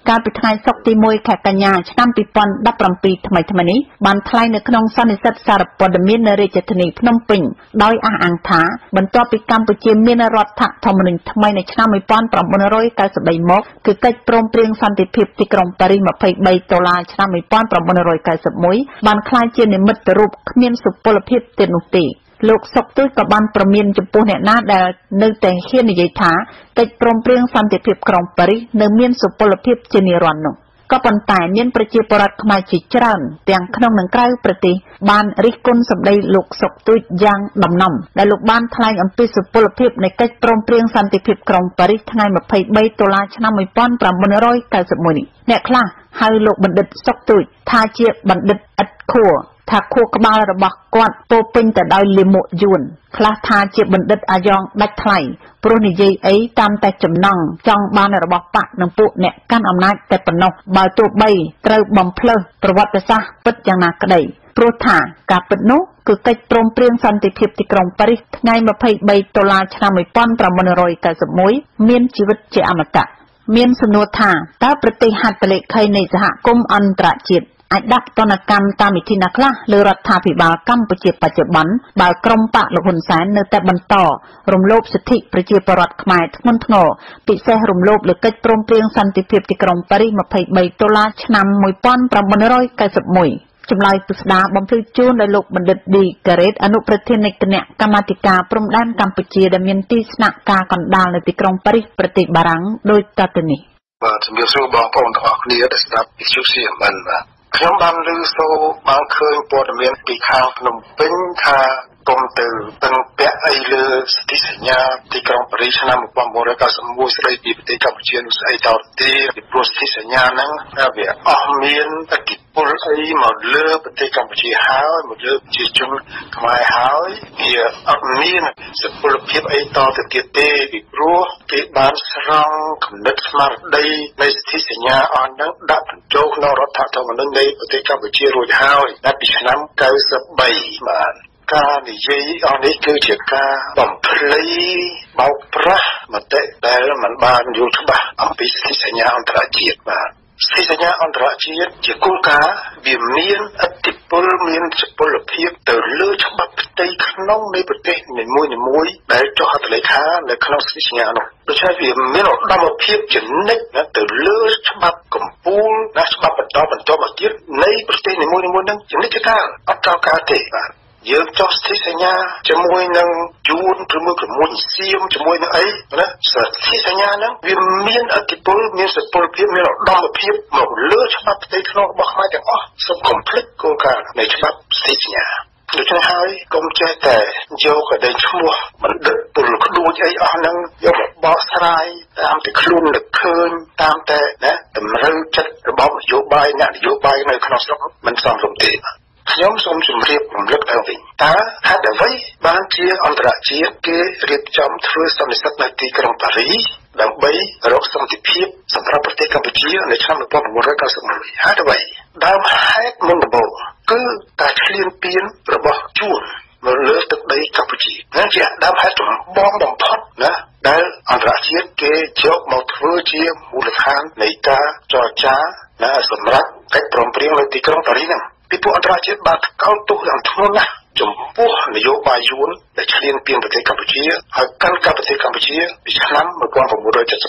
Speaker 2: កាលពីថ្ងៃសុក្រទីមួយខែកញ្ញាឆ្នាំពីរពាន់ដប់ប្រាំពីរថ្មីថ្មីនេះបានថ្លែងនៅក្នុងសន្និសីទសារព័ត៌មាននៅរាជធានីភ្នំពេញដោយអះអាងថាបន្ទាប់ពីកម្ពុជាមានរដ្ឋធម្មនុញ្ញថ្មីនៅឆ្នាំmột nghìn chín trăm chín mươi baមកគឺកិច្ចព្រមព្រៀងសន្តិភាពទីក្រុងប៉ារីសยี่สิบสามដុល្លារឆ្នាំmột nghìn chín trăm chín mươi mộtបានក្លាយជានិមិត្តរូបគ្មានសុពលភាពទៀតនោះទេលោកសុកទុយក៏បានប្រមានចំពោះអ្នកណាដែលនៅតែហ៊ាននិយាយថាកិច្ចព្រមព្រៀងសន្តិភាពក្រុងប៉ារីសនៅមានសុពលភាពជានិរន្តរ៍នោះក៏ប៉ុន្តែមានប្រជាពលរដ្ឋខ្មែរជាច្រើនទាំងក្នុងនិងក្រៅប្រទេសបានរិះគន់សម្ដីលោកសុកទុយយ៉ាងដំណំដែលលោកបានថ្លែងអំពីសុពលភាពនៃកិច្ចព្រមព្រៀងសន្តិភាពក្រុងប៉ារីសថ្ងៃยี่สิบสามដុល្លារឆ្នាំmột nghìn chín trăm chín mươi mộtនេះអ្នកខ្លះហៅលោកបណ្ឌិតសុកទុយថាជាបណ្ឌិតឥតខួរថាខួរក្បាលរបស់គាត់ពោពេញទៅដោយលាមកយួនខ្លះថាជាបណ្ឌិតអាយ៉ងដាច់ថ្លៃព្រោះនិយាយអីតាមតែចំណង់ចង់បានរបស់បកនិងពួកអ្នកកាន់អំណាចតែប៉ុណ្ណោះបើទោះបីត្រូវបំភ្លើសប្រវត្តិសាស្ត្រពិតយ៉ាងណាក្តីព្រោះថាការពិតនោះគឺកិច្ចព្រមព្រៀងសន្តិភាពទីក្រុងប៉ារីសថ្ងៃยี่สิบสามដុល្លារឆ្នាំmột nghìn chín trăm chín mươi mộtមានជីវិតជាអមតៈមានសំណួរថាតើប្រទេសហត្ថលេខីនៃសហគមន៍អន្តរជាតិអាចដាក់ទណ្ឌកម្មតាមវិធីណាខ្លះលើរដ្ឋាភិបាលកម្ពុជាបច្ចុប្បន្នបើក្រុមបកលោកហ៊ុនសែននៅតែបន្តរំលោភសិទ្ធិប្រជាពលរដ្ឋខ្មែរធ្ងន់ធ្ងរពិសេសរំលោភលើកិច្ចព្រមព្រៀងសន្តិភាពទីក្រុងប៉ារីសยี่สิบสามដុល្លារឆ្នាំmột nghìn chín trăm chín mươi mộtចម្លើយពិស្ដារបំភ្លឺជូនដោយលោកបណ្ឌិតឌីការ៉េតអនុប្រធាននៃគណៈកម្មាធិការព្រំដែនកម្ពុជាដែលមានទីស្នាក់ការកណ្ដាលនៅទីក្រុងប៉ារីសប្រទេសបារាំងដោយតទៅនេះ
Speaker 8: បាទជំរាបសួរបងប្អូនទាំងអស់គ្នាដែលស្ដាប់វិទ្យុ ซี เอ็ม เอ็น បាទខ្ញុំបានឮសូរបានឃើញព័ត៌មានពីខាងភ្នំពេញថាគុំទៅពឹងពាក់អីលើសន្ធិសញ្ញាទីក្រុងប៉ារីសឆ្នាំmột nghìn chín trăm chín mươi mộtស្ដីពីប្រទេសកម្ពុជានោះស្អីតទៅពីព្រោះសន្ធិសញ្ញាហ្នឹងវាអស់មានឥទ្ធិពលអីមកលើប្រទេសកម្ពុជាហើយមកលើប្រជាជនខ្មែរហើយវាអត់មានសុពលភាពអីតទៅទៀតទេពីព្រោះគេបានស្រង់គំនិតស្មារតីនៃសន្ធិសញ្ញាអស់ហ្នឹងដាក់បញ្ចូលក្នុងរដ្ឋធម្មនុញ្ញនៃប្រទេសកម្ពុជារួចហើយដល់ពីឆ្នាំ九十三បាទការនិយាយអស់នេះគឺជាការបំភ្លៃបោកប្រាស់មតិដែលមិនបានយល់ច្បាស់អំពីសន្ធិសញ្ញាអន្តរជាតិបាទសន្ធិសញ្ញាអន្តរជាតិជាគោលការណ៍វាមានឥទ្ធិពលមានសុពលភាពទៅលើច្បាប់ផ្ទៃក្នុងនៃប្រទេសនីមួយៗដែលចុះហត្ថលេខានៅក្នុងសន្ធិសញ្ញានោះដូច្នេះវាមានឧត្តមភាពជានិច្ចទៅលើច្បាប់កម្ពុជាและច្បាប់បន្តបន្តមកទៀតនៃប្រទេសនីមួយៗនឹងជានិច្ចកាលអត់កោតកាលទេបាទយើងចុះសន្ធិសញ្ញាជាមួយនឹងយួនឬមួយជាមួយសៀមជាមួយនឹងអីណាសន្ធិសញ្ញាហ្នឹងវាមានឥទ្ធិពលមានសុពលភាពមានឧត្តមភាពមកលើច្បាប់ផ្ទៃក្នុងរបស់ខ្មែរទាំងអស់សូមកុំភ្លេចគោលការណ៍នៃច្បាប់សន្ធិសញ្ញាដូច្នេះហើយកុំចេះតែយកកដេញឈ្មោះបណ្ឌិតពលក្ដួចអីអស់ហ្នឹងយកមកបកស្រាយតាមតែខ្លួននឹកឃើញតាមតែណាតម្រូវចិត្តរបស់នយោបាយអ្នកនយោបាយនៅក្នុងស្រុកមិនសមរម្យទេខ្ញុំសូមជម្រាបរំលឹកឡើងវិញតើហេតុអ្វីបានជាអន្តរជាតិគេរៀបចំធ្វើសន្និសីទនៅទីក្រុងប៉ារីសដើម្បីរកសន្តិភាពសម្រាប់ប្រទេសកម្ពុជានៅឆ្នាំmột nghìn chín trăm chín mươi mộtហេតុអ្វីដើមហេតុមុនដំបូងគឺការឈ្លានពានរបស់ជួនមកលើទឹកដីកម្ពុជាហ្នឹងជាដើមហេតុចម្បងបំផុតណាដែលអន្តរជាតិគេយកមកធ្វើជាមូលដ្ឋាននៃការចរចាណាសម្រាប់កិច្ចព្រមព្រៀងនៅទីក្រុងប៉ារីសហ្នឹងពីពួកអន្តរជាតិបានកោតទោសយ៉ាងធ្ងន់ណាស់ចំពោះនយោបាយយួនដែលឈ្លានពានប្រទេសកម្ពុជាហើយកាន់កាប់ប្រទេសកម្ពុជាពីឆ្នាំmột nghìn chín trăm bảy mươi chín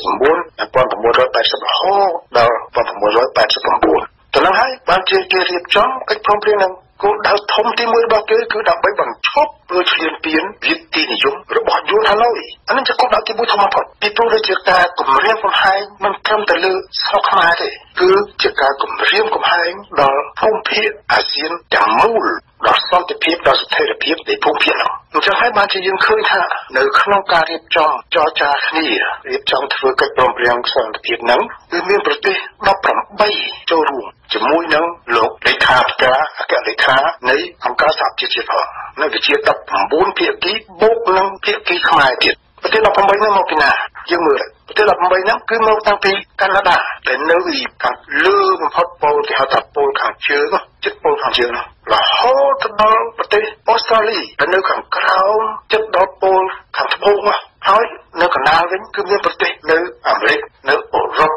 Speaker 8: 1980រហូតដល់một nghìn chín trăm tám mươi chínទៅនឹងហើយបានជាគេរៀបចំកិច្ចព្រមព្រៀងនឹងគោលដៅធំទីមួយរបស់គេគឺដើម្បីបញ្ឈប់ធ្វើឈ្លានពានវិធីនិយមរបស់យួនហាឡូយអានេះជាគោលដៅទីមួយធំបំផុតពីព្រោះវាជាការគម្រាមកំហែងមិនត្រឹមតែលើស្រុកខ្មែរទេគឺជាការគម្រាមកំហែងដល់ភូមិភាគអាស៊ានទាំងមូលដល់សន្តិភាពដល់ស្ថិរភាពនៃភូមិភាគនោះអញ្ចឹងហើយបានជាយើងឃើញថានៅក្នុងការរៀបចំចរចាគ្នារៀបចំធ្វើកិច្ចព្រមព្រៀងសន្តិភាពហ្នឹងគឺមានប្រទេសដប់ប្រាំចូលរួមជាមួយនឹងលោកលេខាធិការអគ្គលេខានៃអង្គការសហប្រជាជាតិផងនៅវិជាដប់ប្រាំបួនភាគីបូកនឹងភាគីខ្មែរទៀតប្រទេសដប់ប្រាំហ្នឹងមកពីណាយើងមើលប្រទេសដប់ប្រាំហ្នឹងគឺមកតាំងពីកាណាដាដែលនៅខាងលើបំផុតប៉ូលគេហៅថាប៉ូលខាងជើងចិត្តប៉ូលខាងជើងរហូតដល់ប្រទេសអូស្ត្រាលីដែលនៅខាងក្រោមចិត្តដល់ប៉ូលខាងត្បូងហើយនៅកណ្ដាលវិញគឺមានប្រទេសនៅអាមេរិកនៅអឺរ៉ុបខាង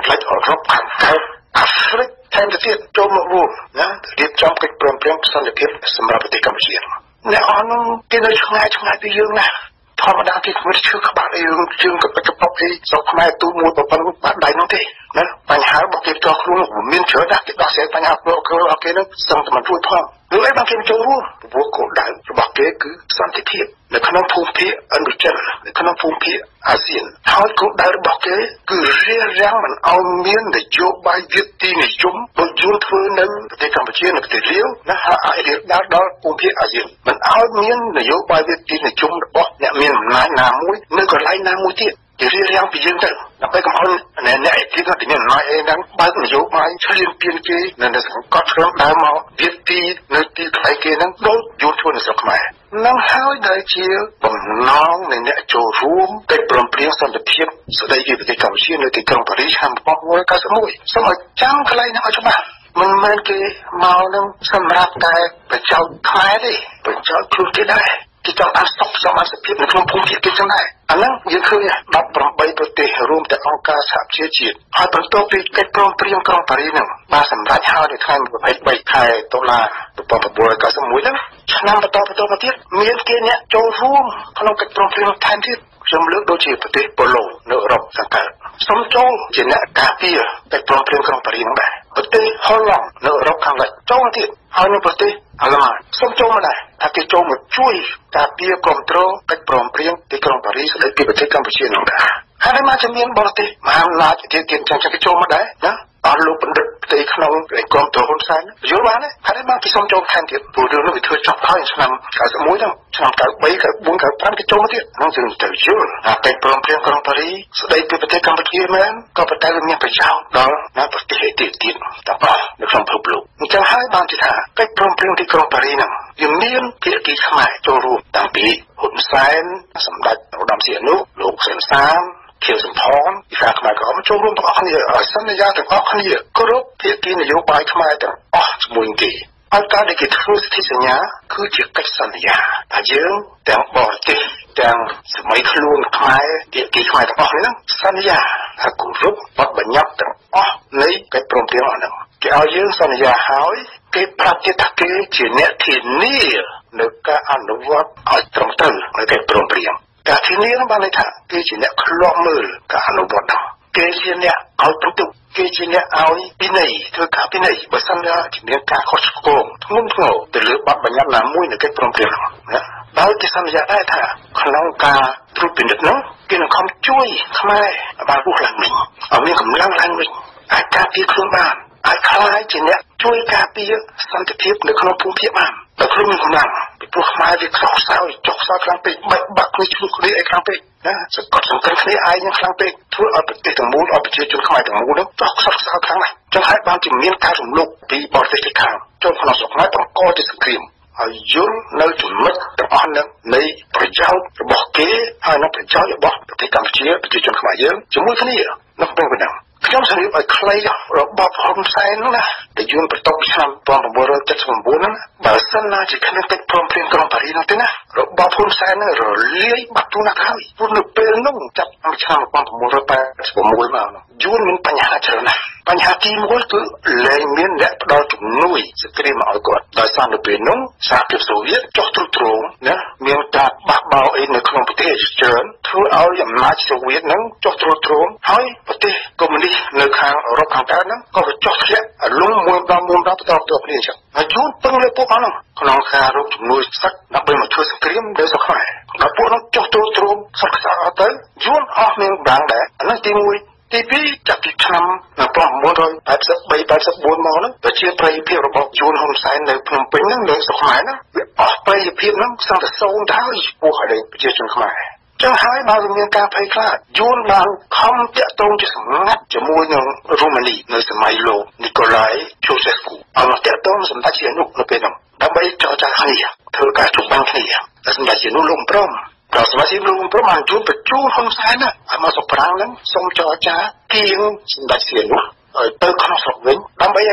Speaker 8: ផ្លិចអឺរ៉ុបខាងកើតអាហ្វ្រិកថែមទៅទៀតចូលមករួមណារៀបចំកិច្ចព្រមព្រៀងសន្តិភាពសម្រាប់ប្រទេសកម្ពុជាអ្នកអស់នោះគេនៅឆ្ងាយឆ្ងាយពីយើងណាធម្មតាគេគ្មានឈឺក្បាលអីយើងជើងកបិចកបអីស្រុកខ្មែរទូមួយប្រព័ន្ធបាត់ដៃនោះទេណាបញ្ហារបស់គេផ្ទាល់ខ្លួនមានច្រើនណាស់គេដោះស្រាយបញ្ហារបស់គេរបស់គេនឹងសឹងតែមិនរួចផងឬអីបានគេចូលរួមព្រោះគោលដៅរបស់គេគឺសន្តិភាពនៅក្នុងភូមិភាគឥណ្ឌូចិននៅក្នុងភូមិភាគអាស៊ានហើយគោលដៅរបស់គេគឺរារាំងមិនឲ្យមាននយោបាយវិទីនិយមដូចយួនធ្វើនៅប្រទេសកម្ពុជានៅប្រទេសលាវណាហើយឲ្យរៀបដល់ដល់ភូមិភាគអាស៊ានមិនឲ្យមាននយោបាយវិទីនិយមរបស់អ្នកមានអំណាចណាមួយនៅកន្លែងណាមួយទៀតគេរៀបរៀងពីយើងទៅដើម្បីកុំឲ្យអ្នកអ្នកឯទៀតទៅមានអំណាចអីហ្នឹងបើកនយោបាយឈ្លានពានគេនៅសង្កត់ខ្លួនដើមមកវិទីនៅទីកន្លែងគេហ្នឹងដូចយួនធ្វើនៅស្រុកខ្មែរនឹងហើយដែលជាបំណងនៃអ្នកចូលរួមកិច្ចព្រមព្រៀងសន្តិភាពស្តីពីប្រទេសកម្ពុជានៅទីក្រុងប៉ារីសឆ្នាំmột nghìn chín trăm chín mươi mốtសូមឲ្យចាំកន្លែងហ្នឹងឲ្យច្បាស់មិនមែនគេមកនឹងសម្រាប់តែបញ្ចោតខ្មែរទេបញ្ចោតខ្លួនគេដែរគេចង់បានស្តុកសមត្ថភាពនៅក្នុងភូមិភាគគេចឹងដែរអាហ្នឹងយើងឃើញដប់ប្រាំបីប្រទេសរួមទាំងអង្គការសហប្រជាជាតិហើយបន្ទាប់ពីកិច្ចព្រមព្រៀងក្រុងប៉ារីសហ្នឹងបានសម្រេចហើយនៅថ្ងៃยี่สิบสามខែតុលាmột nghìn chín trăm chín mươi mốtហ្នឹងឆ្នាំបន្តបន្តមកទៀតមានគេអ្នកចូលរួមក្នុងកិច្ចព្រមព្រៀងថែមទៀតខ្ញុំលើកដូចជាប្រទេសប៉ូឡូនៅអឺរ៉ុបសង្កត់សូមចូលជាអ្នកការពារកិច្ចព្រមព្រៀងក្រុងប៉ារីសហ្នឹងដែរប្រទេសហូឡង់នៅអឺរ៉ុបខាងលិចចូលទៀតហើយនៅប្រទេសអាល្លឺម៉ង់សូមចូលមកដែរថាគេចូលមកជួយការពារគ្រប់គ្រងកិច្ចព្រមព្រៀងទីក្រុងប៉ារីសស្តីពីប្រទេសកម្ពុជានោះដែរហើយមកជំនាញបរទេសមហាអំណាចទៀតទៀតចឹងគេចូលមកដែរណាអស់លោកបណ្ឌិតផ្ទៃក្នុងឯកគ្រប់គ្រងហ៊ុនសែនយល់បានទេហើយមកគេសូមចូលថែមទៀតព្រោះរឿងនោះវាធ្វើចប់ហើយឆ្នាំ九十一ហ្នឹងឆ្នាំ九三 九四 九五គេចូលមកទៀតហ្នឹងគឺទៅយល់ថាកិច្ចព្រមព្រៀងក្រុងប៉ារីសស្តីពីប្រទេសកម្ពុជាមែនក៏ប៉ុន្តែវាមានប្រយោជន៍ដល់ណាប្រទេសទៀតទៀតទាំងអស់នៅក្នុងពិភពលោកអញ្ចឹងហើយបានជាថាកិច្ចព្រមព្រៀងទីក្រុងប៉ារីសហ្នឹងវាមានភាគីខ្មែរចូលរួមតាំងពីហ៊ុនសែនសម្ដេចឧត្តមសីហនុលោកសែនសានខៀវសំផនពីខាងខ្មែរក៏ចូលរួមទាំងអស់គ្នាឲ្យសន្យាទាំងអស់គ្នាគ្រប់ភាគីនយោបាយខ្មែរទាំងអស់ជាមួយគេហើយការដែលគេធ្វើសន្ធិសញ្ញាគឺជាកិច្ចសន្យាថាយើងទាំងបរទេសទាំងសម័យខ្លួនខ្មែរភាគីខ្មែរទាំងអស់នេះសន្យាថាគោរពបទបញ្ញត្តិទាំងអស់នៃកិច្ចព្រមព្រៀងអស់ហ្នឹងគេឲ្យយើងសន្យាហើយគេប្រាប់ទៀតថាគេជាអ្នកធានានៅការអនុវត្តឲ្យត្រឹមត្រូវនៅកិច្ចព្រមព្រៀងការធានាបានន័យថាគេជាអ្នកឃ្លាំមើលការអនុវត្តហ្នឹងគេជាអ្នកឲ្យបន្ទុកគេជាអ្នកឲ្យពិន័យធ្វើការពិន័យបើសិនជាមានការខុសឆ្គងធ្ងន់ធ្ងរទៅលើបទបញ្ញត្តិណាមួយនៅកិច្ចព្រមព្រៀងហ្នឹងណាបើគេសន្យាដែរថាក្នុងការត្រួតពិនិត្យហ្នឹងគេនឹងខំជួយខ្មែរបានរស់ឡើងវិញឲ្យមានកម្លាំងឡើងវិញអាចការពារខ្លួនបានអាចខ្លាយជាអ្នកជួយការពារសន្តិភាពនៅក្នុងភូមិភាគបានបើខ្លួនមានកម្លាំងពីព្រោះខ្មែរវាខ្សោយខ្សោយចុះខ្សោយខ្លាំងពេកបែកបាក់គ្នាជួបគ្នាអីខ្លាំងពេកណាសង្កត់សង្កិនគ្នាឯងយ៉ាងខ្លាំងពេកធ្វើឲ្យប្រទេសទាំងមូលឲ្យប្រជាជនខ្មែរទាំងមូលនោះចុះខ្សោយខ្សោយខ្លាំងណាស់ចឹងហើយបានជាមានការរំលោភពីបរទេសទីខាងចូលក្នុងស្រុកខ្មែរបង្កជាសង្គ្រាមហើយយល់នៅចំណុចទាំងអស់ហ្នឹងនៃប្រយោជន៍របស់គេហើយនៅប្រយោជន៍របស់ប្រទេសកម្ពុជាប្រជាជនខ្មែរយើងជាមួយគ្នានៅពេលហ្នឹងខ្ញុំសង្កេតឲ្យខ្លីរបបហ៊ុនសែនណាដែលយួនបន្ទាប់ពីឆ្នាំmột nghìn chín trăm七十九ហ្នឹងបើសិនណាជាគ្មានកិច្ចព្រមព្រៀងក្រុងប៉ារីសនោះទេណារបបហ៊ុនសែនហ្នឹងរលាយបាត់ទូណាស់ហើយព្រោះនៅពេលនោះចាប់ពីឆ្នាំmột nghìn chín trăm八十sáuមកយួនមានបញ្ហាច្រើនណាស់បញ្ហាទីមួយគឺលែងមានអ្នកផ្ដល់ជំនួយសក្តិមកឲ្យគាត់ដោយសារនៅពេលនោះសហភាពសូវៀតចុះទ្រុឌទ្រោមណាមានការបះបោរអីនៅក្នុងប្រទេសច្រើនធ្វើឲ្យអំណាចសូវៀតហ្នឹងចុះទ្រុឌទ្រោមហើយប្រទេសកុម្មុយនីសនៅខាងអឺរ៉ុបខាងកើតហ្នឹងក៏ចុះធ្លាក់លំមួយដល់មួយដល់បន្តទៅគ្នាអញ្ចឹងហើយជួនពឹងលើពួកហ្នឹងក្នុងការរកជំនួយសឹកដើម្បីមកជួយសង្គ្រាមនៅស្រុកខ្មែរដល់ពួកហ្នឹងចុះទ្រុឌទ្រោមសឹកខ្សោយអត់ទៅជួនអស់មានបាំងដែរអានោះទីមួយទីពីរចាប់ពីឆ្នាំmột nghìn chín trăm tám mươi ba 八十四 八十四មកហ្នឹងប្រជាប្រិយភាពរបស់យួនហ៊ុនសែននៅភ្នំពេញហ្នឹងនៅស្រុកខ្មែរហ្នឹងវាអស់ប្រិយភាពហ្នឹងសឹងតែសូន្យទៅហើយពោះឲ្យប្រជាជនខ្មែរចឹងហើយបើមានការភ័យខ្លាចយួនបានខំតាក់ទងជាសម្ងាត់ជាមួយនឹងរូម៉ានីនៅសម័យលោកនីកូឡាយជូសេស្គូអត់តាក់ទងសម្ដេចជាអនុនៅពេលហ្នឹងដើម្បីចរចាគ្នាធ្វើការជួបបានគ្នាតែសម្ដេចជាអនុលោកព្រមក៏សមាជិកលោកព្រមបានជួបបញ្ជូនហ៊ុនសែនណាឲ្យមកសុប្រាំងហ្នឹងសូមចរចាគៀងសម្ដេចជាអនុឲ្យទៅក្នុងស្រុកវិញដើម្បីអី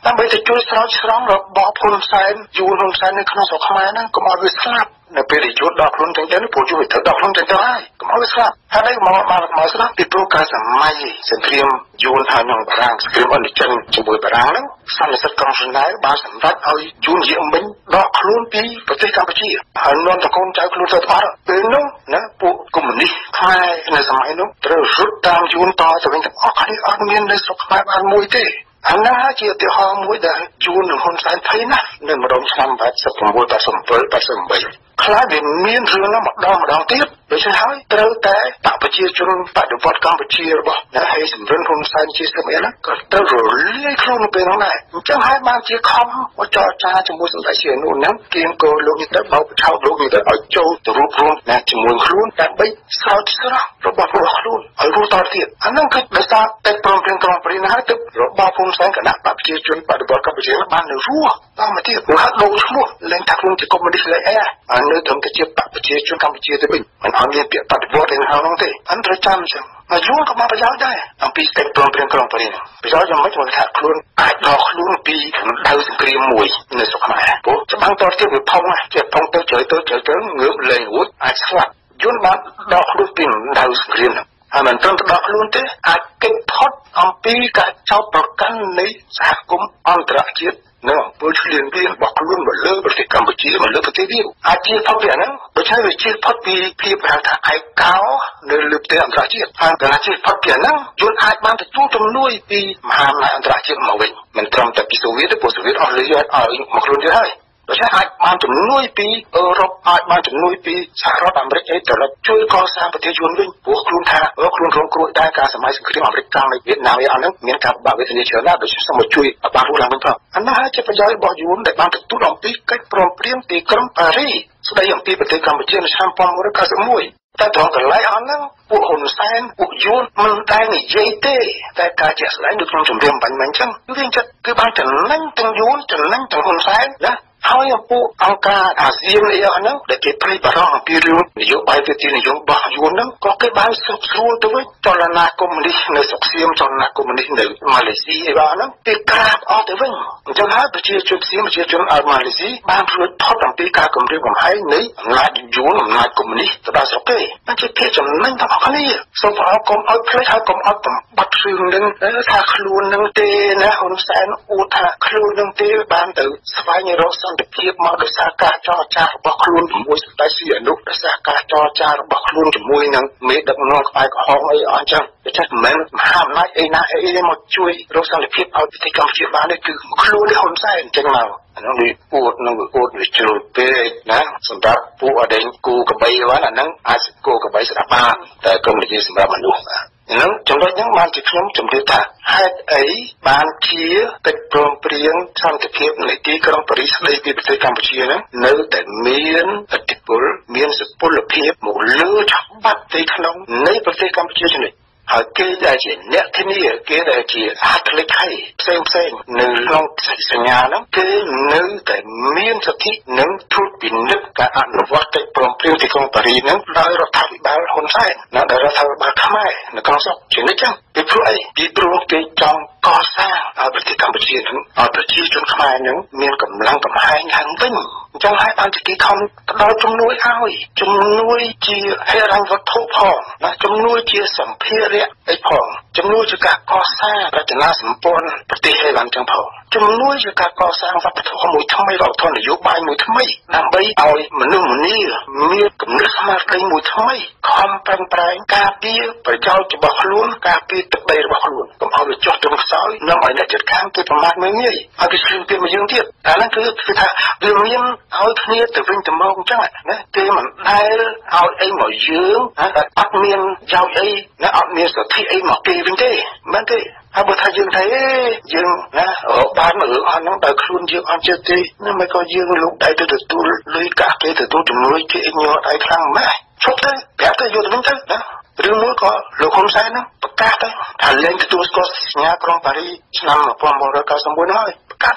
Speaker 8: ដើម្បីទៅជួយស្រោចស្រង់របស់ហ៊ុនសែនយួនហ៊ុនសែននៅក្នុងស្រុកខ្មែរហ្នឹងកុំឲ្យវាស្លាប់នៅពេលដែលយួនដល់ខ្លួនចឹងទៅព្រោះយួនទៅដល់ខ្លួនចឹងទៅហើយកុំឲ្យវាស្លាប់ហើយមកមកមកស្លាប់ពីព្រោះការសម័យសង្គ្រាមយួនហើយនឹងបារាំងសង្គ្រាមអន្តរជាតិជាមួយបារាំងហ្នឹងសន្និសីទក្រុងហ្សឺណែវបានសម្រេចឲ្យយួនយាមិញដកខ្លួនពីប្រទេសកម្ពុជាហើយនាំតកូនចៅខ្លួនទៅបាត់ពេលនោះណាពួកកុម្មុយនីសខ្មែរនៅសម័យនោះត្រូវរត់តាមយួនតទៅវិញទាំងអស់គ្នាអត់មាននៅស្រុកខ្មែរបានមួយទេអានោះជាឧទាហរណ៍មួយដែលយួននឹងហ៊ុនសែនភ័យណាស់នៅម្ដងឆ្នាំ八十六 八十七 八十八ខ្លាចវាមានរឿងនោះម្ដងម្ដងទៀតដូច្នេះហើយត្រូវតែបកប្រជាជនបដិវត្តកម្ពុជារបស់អ្នកហើយសម្រិនហ៊ុនសែនជាស្មានក៏ត្រូវរលាយខ្លួននៅពេលនោះដែរអញ្ចឹងហើយបានជាខំចរចាជាមួយសម្ដេចសៀនុហ្នឹងគៀងគោលោកនេះទៅបោកបឆោតលោកនេះទៅឲ្យចូលទៅរួបរวมណាជាមួយខ្លួនដើម្បីស្រោចស្រង់របស់របស់ខ្លួនឲ្យរស់តទៀតអាហ្នឹងគឺដោយសារតែព្រមព្រៀងក្រុងប៉ារីសហើយទឹករបស់ហ៊ុនសែនគណៈបកប្រជាជនបដិវត្តកម្ពុជាបាននៅរស់តាមមកទៀតព្រោះដូរឈ្មោះលែងថាខ្លួនជាកុម្មុយនីសលេអែអានៅត្រឹមតែជាបកប្រជាជនកម្ពុជាទៅវិញមិនអត់មានពាក្យបដិវត្តឯហ្នឹងទេអន្តរចាំចឹងហើយយួនក៏បានប្រយោជន៍ដែរអំពីស្តេចព្រមព្រៀងក្រុងប៉ារីសប្រយោជន៍យ៉ាងម៉េចមកថាខ្លួនអាចដកខ្លួនពីកម្ដៅសង្គ្រាមមួយនៅស្រុកខ្មែរព្រោះច្បាំងតទៀតវាផុងជាផុងទៅជ្រៅទៅជ្រៅទៅងើបលែងរួចអាចស្លាប់យួនបានដកខ្លួនពីកម្ដៅសង្គ្រាមហ្នឹងហើយមិនត្រឹមតែដកខ្លួនទេអាចគេចផុតអំពីការចោទប្រកាន់នៃសហគមន៍អន្តរជាតិនៅអំពើឈ្លានពានរបស់ខ្លួនមកលើប្រទេសកម្ពុជាមកលើប្រទេសទៀតអាចជៀសផុតពីអាហ្នឹងដូច្នេះវាជៀសផុតពីភាពហៅថាឯកោនៅលើប្រទេសអន្តរជាតិហើយកាលណាជៀសផុតពីអាហ្នឹងយួនអាចបានទទួលជំនួយពីមហាអំណាចអន្តរជាតិមកវិញមិនត្រឹមតែពីសូវៀតទេព្រោះសូវៀតអស់លុយឲ្យមកខ្លួនទៀតហើយដូច្នេះអាចបានជំនួយពីអឺរ៉ុបអាចបានជំនួយពីសហរដ្ឋអាមេរិកអីត្រឡប់ជួយកសាងប្រទេសយួនវិញព្រោះខ្លួនថាអឺខ្លួនរងគ្រោះដែរការសម័យសង្គ្រាមអាមេរិកកាំងនៅវៀតណាមឯអស់ហ្នឹងមានការបាក់វេទនាច្រើនណាស់ដូច្នេះសូមមកជួយបានរស់ឡើងវិញផងអានោះហើយជាប្រយោជន៍របស់យួនដែលបានទទួលអំពីកិច្ចព្រមព្រៀងទីក្រុងប៉ារីសស្ដីអំពីប្រទេសកម្ពុជានៅឆ្នាំnineteen ninety-oneតែត្រង់កន្លែងអស់ហ្នឹងពួកហ៊ុនសែនពួកយួនមិនដែលនិយាយទេតែការជាក់ស្ដែងនៅក្នុងជំរាមបាញ់មិញអញ្ចឹងគឺវិញចិត្តគឺបានចំណេញទាំងយួនចំណេញទាំងហ៊ុនសែនណាហើយពួកអង្គការអាស៊ានអីហ្នឹងដែលគេព្រួយបារម្ភអំពីរឿងនយោបាយវិធាននិយមរបស់យួនហ្នឹងក៏គេបានស្រុកស្រួលទៅវិញចលនាកុម្មុយនីសនៅស្រុកសៀមចលនាកុម្មុយនីសនៅម៉ាឡេស៊ីអីបាទហ្នឹងគេក្រាបអស់ទៅវិញអញ្ចឹងហើយប្រជាជនសៀមប្រជាជនអម៉ាឡេស៊ីបានរួចផុតអំពីការគំរាមកំហែងនៃអំណាចយួនអំណាចកុម្មុយនីសទៅដល់ស្រុកគេបានជាគេចំណេញទាំងអស់គ្នាសូមប្រអប់កុំឲ្យភ្លេចហើយកុំឲ្យបំបត្តិរឿងនឹងថាខ្លួននឹងទេណាហ៊ុនសែនអួតថាខ្លួននឹងទេបានទៅស្វែងរកសន្តិភាពមកដោយសារការចរចារបស់ខ្លួនជាមួយសម្ដេចសីហនុដោយសារការចរចារបស់ខ្លួនជាមួយនឹងមេដឹកនាំក្បែរក្រហមអីអស់ចឹងដូច្នេះមិនមែនមហាអំណាចអីណាអីទេមកជួយរកសន្តិភាពឲ្យប្រទេសកម្ពុជាបានទេគឺខ្លួនហ៊ុនសែនអញ្ចឹងមកអានោះវាអួតនឹងវាអួតវាជ្រុលពេកណាសម្រាប់ពួកអដេញគូកបីហ្នឹងអាហ្នឹងអាចគូកបីស្ដាប់បានតែក៏មិនជាសម្រាប់មនុស្សហ្នឹងចំណុចហ្នឹងបានជាខ្ញុំជម្រាបថាហេតុអីបានជាកិច្ចព្រមព្រៀងសន្តិភាពនៃទីក្រុងប៉ារីសស្ដីពីប្រទេសកម្ពុជាហ្នឹងនៅតែមានឥទ្ធិពលមានសុពលភាពមកលើច្បាប់ទីក្នុងនៃប្រទេសកម្ពុជានេះហើយគេដែលជាអ្នកធានាគេដែលជាអត្ថលេខីផ្សេងផ្សេងនៅក្នុងសញ្ញាហ្នឹងគេនៅតែមានសិទ្ធិនឹងត្រួតពិនិត្យការអនុវត្តកិច្ចព្រមព្រៀងទីក្រុងប៉ារីសហ្នឹងដោយរដ្ឋាភិបាលហ៊ុនសែននិងដោយរដ្ឋាភិបាលខ្មែរនៅក្នុងស្រុកជានិច្ចចឹងពីព្រោះអីពីព្រោះគេចង់កសាងឲ្យប្រទេសកម្ពុជាហ្នឹងឲ្យប្រជាជនខ្មែរហ្នឹងមានកម្លាំងកំហែងឡើងវិញអញ្ចឹងហើយបានជាគេខំផ្ដល់ជំនួយឲ្យជំនួយជាហិរញ្ញវត្ថុផងណាជំនួយជាសម្ភារៈអីផងជំនួយជាការកសាងរចនាសម្ព័ន្ធប្រទេសឲ្យបានចឹងផងជំនួយជាការកសាងវប្បធម៌មួយថ្មីវប្បធម៌នយោបាយមួយថ្មីដើម្បីឲ្យមនុស្សម្នាមានគំនិតស្មារតីមួយថ្មីខំប្រឹងប្រែងការពារប្រយោជន៍របស់ខ្លួនការពារទឹកដីរបស់ខ្លួនកុំឲ្យវាចុះទៅខ្សោយនាំឲ្យអ្នកជិតខាងគេប្រមាថមើលងាយឲ្យវាឈ្លានពានមកយើងទៀតអាហ្នឹងគឺគឺថាវាមានឲ្យគ្នាទៅវិញទៅមកអញ្ចឹងណាគេមិនដែលឲ្យអីមកយើងណាតែអត់មានយោជន៍អីណាអត់មានសិទ្ធិអីមកគេវិញទេមិនទេហើយបើថាយើងថាអេយើងណាបានមករឿងអស់ហ្នឹងដោយខ្លួនយើងអត់ចេះទេណាមិនក៏យើងលោកដៃទៅទទួលលុយកាក់គេទទួលជំនួយគេញ័រដៃខ្លាំងម៉េចឈប់ទៅប្រាប់ទៅយកទៅវិញទៅណារឿងមួយក៏លោកហ៊ុនសែនហ្នឹងប្រកាសទៅថាលែងទទួលស្គាល់សញ្ញាក្រុងប៉ារីសឆ្នាំnineteen ninety-oneហើយប្រកាសប្រ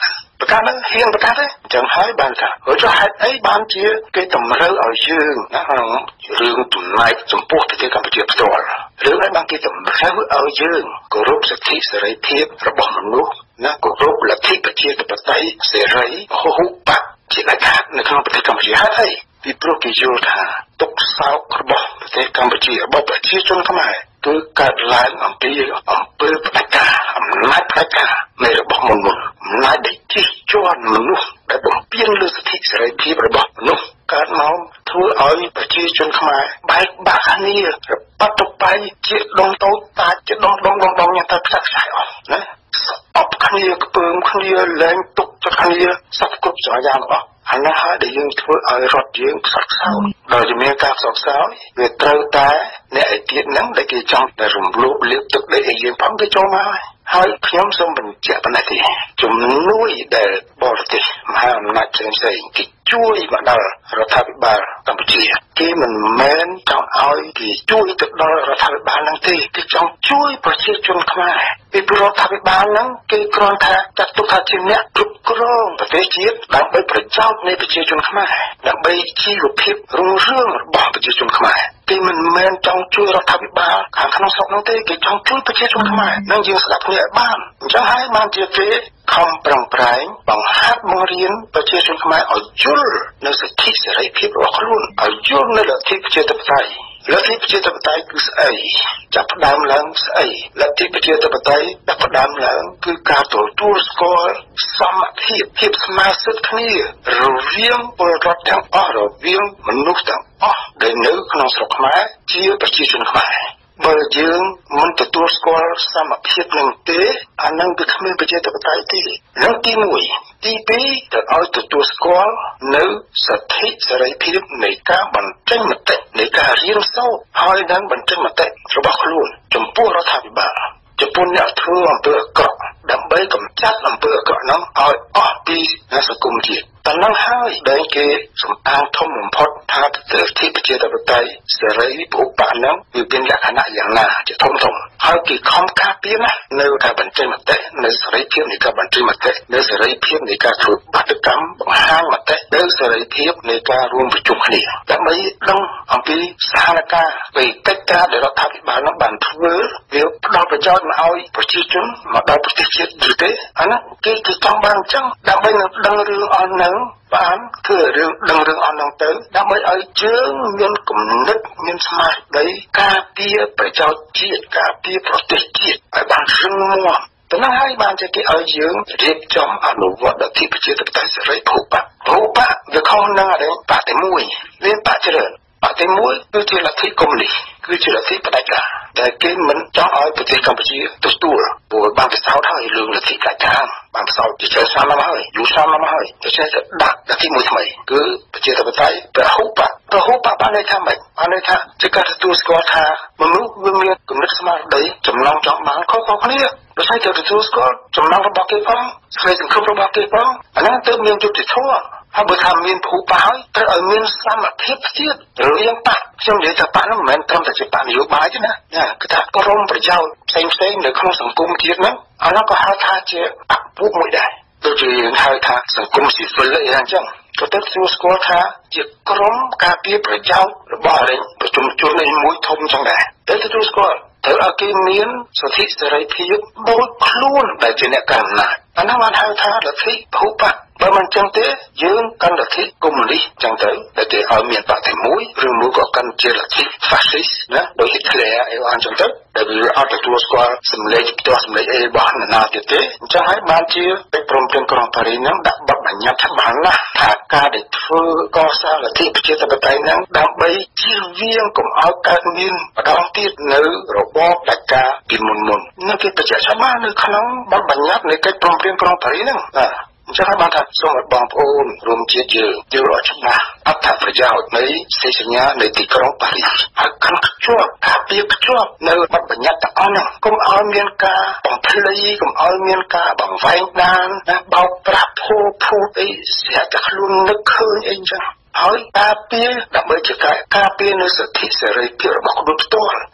Speaker 8: កាសហ៊ានប្រកាសទេអញ្ចឹងហើយបានថាហើយចុះហេតុអីបានជាគេតម្រូវឲ្យយើងណារឿងចំណែកចំពោះប្រទេសកម្ពុជាផ្ទាល់រឿងនេះបានគេតម្រូវឲ្យយើងគោរពសិទ្ធិសេរីភាពរបស់មនុស្សណាគោរពលទ្ធិប្រជាធិបតេយ្យសេរីហូបបាក់ជាដាច់ខាតនៅក្នុងប្រទេសកម្ពុជាហើយពីព្រោះគេយល់ថាទុកសោករបស់ប្រទេសកម្ពុជារបស់ប្រជាជនខ្មែរគឺកើតឡើងអំពីអំពើផ្ដាច់ការអំណាចផ្ដាច់ការនៃរបស់មុនមុនអំណាចដែលជិះជាន់មនុស្សដែលបំពានលើសិទ្ធិសេរីភាពរបស់មនុស្សកើតមកធ្វើឲ្យប្រជាជនខ្មែរបែកបាក់គ្នាបាត់ទៅបែកជាដងតូចតាចជាដងដងដងដងយ៉ាងទៅផ្សះផ្សាយអស់ណាអបគ្នាខ្ពើមគ្នាលែងទុកចិត្តគ្នាសពគ្រប់ស្រយ៉ាងអស់អានោះហើយដែលយើងធ្វើឲ្យរត់យើងខ្សត់ខ្សោយដល់ជំនាញការខ្សត់ខ្សោយវាត្រូវតែអ្នកឯទៀតហ្នឹងដែលគេចង់តែរំលោភលៀបទឹកដីឲ្យយើងផងគេចូលមកហើយហើយខ្ញុំសូមបញ្ជាក់ប៉ុណ្ណេះទេជំនួយដែលបរទេសមហាអំណាចផ្សេងៗគេជួយមកដល់រដ្ឋាភិបាលកម្ពុជាគេមិនមែនចង់ឲ្យគេជួយទៅដល់រដ្ឋាភិបាលហ្នឹងទេគេចង់ជួយប្រជាជនខ្មែរពីព្រោះរដ្ឋាភិបាលហ្នឹងគេគ្រាន់តែចាត់ទុកថាជាអ្នកគ្រប់គ្រងប្រទេសជាតិដើម្បីប្រយោជន៍នៃប្រជាជនខ្មែរដើម្បីជីវភាពរុងរឿងរបស់ប្រជាជនខ្មែរគេមិនមែនចង់ជួយរដ្ឋាភិបាលខាងក្នុងស្រុកនោះទេគេចង់ជួយប្រជាជនខ្មែរនឹងយើងស្ដាប់គ្នាឲ្យបានអញ្ចឹងហើយបានជាគេខំប្រឹងប្រែងបង្ហាត់បង្រៀនប្រជាជនខ្មែរឲ្យយល់នៅសិទ្ធិសេរីភាពរបស់ខ្លួនឲ្យយល់នៅលទ្ធិប្រជាធិបតេយ្យលទ្ធិប្រជាធិបតេយ្យគឺស្អីចាប់ផ្ដើមឡើងស្អីលទ្ធិប្រជាធិបតេយ្យចាប់ផ្ដើមឡើងគឺការទទួលស្គាល់សមភាពភាពស្មើសិទ្ធិគ្នារវាងពលរដ្ឋទាំងអស់រវាងមនុស្សទាំងអស់ដែលនៅក្នុងស្រុកខ្មែរជាប្រជាជនខ្មែរបើយើងមិនទទួលស្គាល់សមភាពនឹងទេអានឹងវាគ្មានប្រជាធិបតេយ្យទេនឹងទីមួយទីពីរត្រូវឲ្យទទួលស្គាល់នៅសិទ្ធិសេរីភាពនៃការបញ្ចេញមតិនៃការរៀនសូត្រហើយនឹងបញ្ចេញមតិរបស់ខ្លួនចំពោះរដ្ឋាភិបាលចំពោះអ្នកធ្វើអំពើអាក្រក់ដើម្បីកម្ចាត់អំពើអាក្រក់នោះឲ្យអស់ពីសង្គមជាតិតែនឹងហើយដែលគេសំអាងធំបំផុតថាសិទ្ធិប្រជាធិបតេយ្យសេរីពហុបកនោះវាមានលក្ខណៈយ៉ាងណាជាធំធំហើយគេខំការពារណានៅការបញ្ចេញមតិនៅសេរីភាពនៃការបញ្ចេញមតិនៅសេរីភាពនៃការធ្វើបាតកម្មបង្ហាញមតិនៅសេរីភាពនៃការរួមប្រជុំគ្នាដើម្បីដឹងអំពីស្ថានភាពនៃកិច្ចការដែលរដ្ឋាភិបាលនោះបានធ្វើវាផ្ដល់ប្រយោជន៍មកឲ្យប្រជាជនមកដល់ប្រទេសជាតិឬទេអានោះគេគេចង់បានអញ្ចឹងដើម្បីនឹងដឹងរឿងអស់នៅបានគឺរឿងដឹងរឿងអស់នោះទៅដើម្បីឲ្យយើងមានគំនិតមានស្មារតីការពារប្រជាជាតិការពារប្រទេសជាតិឲ្យបានរឹងមាំតែនោះហើយបានជាគេឲ្យយើងរៀបចំអនុវត្តលទ្ធិប្រជាធិបតេយ្យសេរីពហុបកពហុបកវាខុសនឹងអរិយបតិមួយមានបច្ចច្រើនបតិមួយគឺជាលទ្ធិកុម្មុយនីសគឺជាលទ្ធិផ្ដាច់ការដែលគេមិនចង់ឲ្យប្រទេសកម្ពុជាទទួលព្រោះបានពិសោធន៍ហើយរឿងលទ្ធិផ្ដាច់ការបានពិសោធន៍ជាច្រើនឆ្នាំមកហើយយូរឆ្នាំមកហើយដូច្នេះទៅដាក់លទ្ធិមួយថ្មីគឺប្រជាធិបតេយ្យពហុបកពហុបកបានន័យថាម៉េចបានន័យថាជាការទទួលស្គាល់ថាមនុស្សវាមានគំនិតស្មារតីចំណងចង់បានខុសៗគ្នាដូច្នេះត្រូវទទួលស្គាល់ចំណងរបស់គេផងស្វ័យសង្ឃឹមរបស់គេផងអាហ្នឹងទើបមានយុត្តិធម៌ហើយបើថាមានពហុបកហើយត្រូវឲ្យមានសមភាពទៀតរវាងបកខ្ញុំនិយាយថាបកហ្នឹងមិនមែនត្រឹមតែជាបកនយោបាយទេណាណាគឺថាក្រុមប្រយោជន៍ផ្សេងផ្សេងនៅក្នុងសង្គមជាតិហ្នឹងអានោះក៏ហៅថាជាបកពួកមួយដែរដូចជាយើងហៅថាសង្គមស៊ីវិលអីអញ្ចឹងក៏ទៅទទួលស្គាល់ថាជាក្រុមការពារប្រយោជន៍របស់រាជប្រជុំជនឯមួយធំអញ្ចឹងដែរទៅទទួលស្គាល់ត្រូវឲ្យគេមានសិទ្ធិសេរីភាពដូចខ្លួនដែលជាអ្នកកាន់អំណាចអានោះបានហៅថាលទ្ធិពហុបកបើមិនចឹងទេយើងកាន់លទ្ធិកុម្មុយនីសចឹងទៅដែលគេឲ្យមានបកតែមួយឬមួយក៏កាន់ជាលទ្ធិ fascist ណាដោយ Hitler អីអញ្ចឹងទៅដែលវាអត់ទទួលស្គាល់សម្លេងផ្ទាស់សម្លេងអីរបស់នរណាទៀតទេអញ្ចឹងហើយបានជាពេព្រមព្រៀងក្រុងប៉ារីសហ្នឹងដាក់បទបញ្ញត្តិច្បាស់ណាស់ថាការដែលធ្វើកសាងលទ្ធិប្រជាធិបតេយ្យហ្នឹងដើម្បីជៀសវាងកុំឲ្យកើតមានម្ដងទៀតនៅរបបផ្ដាច់ការពីមុនមុននឹងគេបញ្ជាក់ច្បាស់នៅក្នុងបទបញ្ញត្តិនៃកិច្ចព្រមព្រៀងក្រុងប៉ារីសហ្នឹងបាទអញ្ចឹងបានថាសូមឲ្យបងប្អូនរួមជាតិយើងយល់ឲ្យច្បាស់អត្ថប្រយោជន៍នៃសេចក្ដីសញ្ញានៃទីក្រុងប៉ារីសហើយកាន់ខ្ជាប់ការពារខ្ជាប់នៅបទបញ្ញត្តិទាំងអស់ហ្នឹងកុំឲ្យមានការបំភ្លៃកុំឲ្យមានការបង្វែងដានណាបោកប្រាស់ភោភូតអីស្រាប់តែខ្លួននឹកឃើញអីអញ្ចឹងហើយការពារដើម្បីជាការការពារនៅសិទ្ធិសេរីភាពរបស់ខ្លួនផ្ទាល់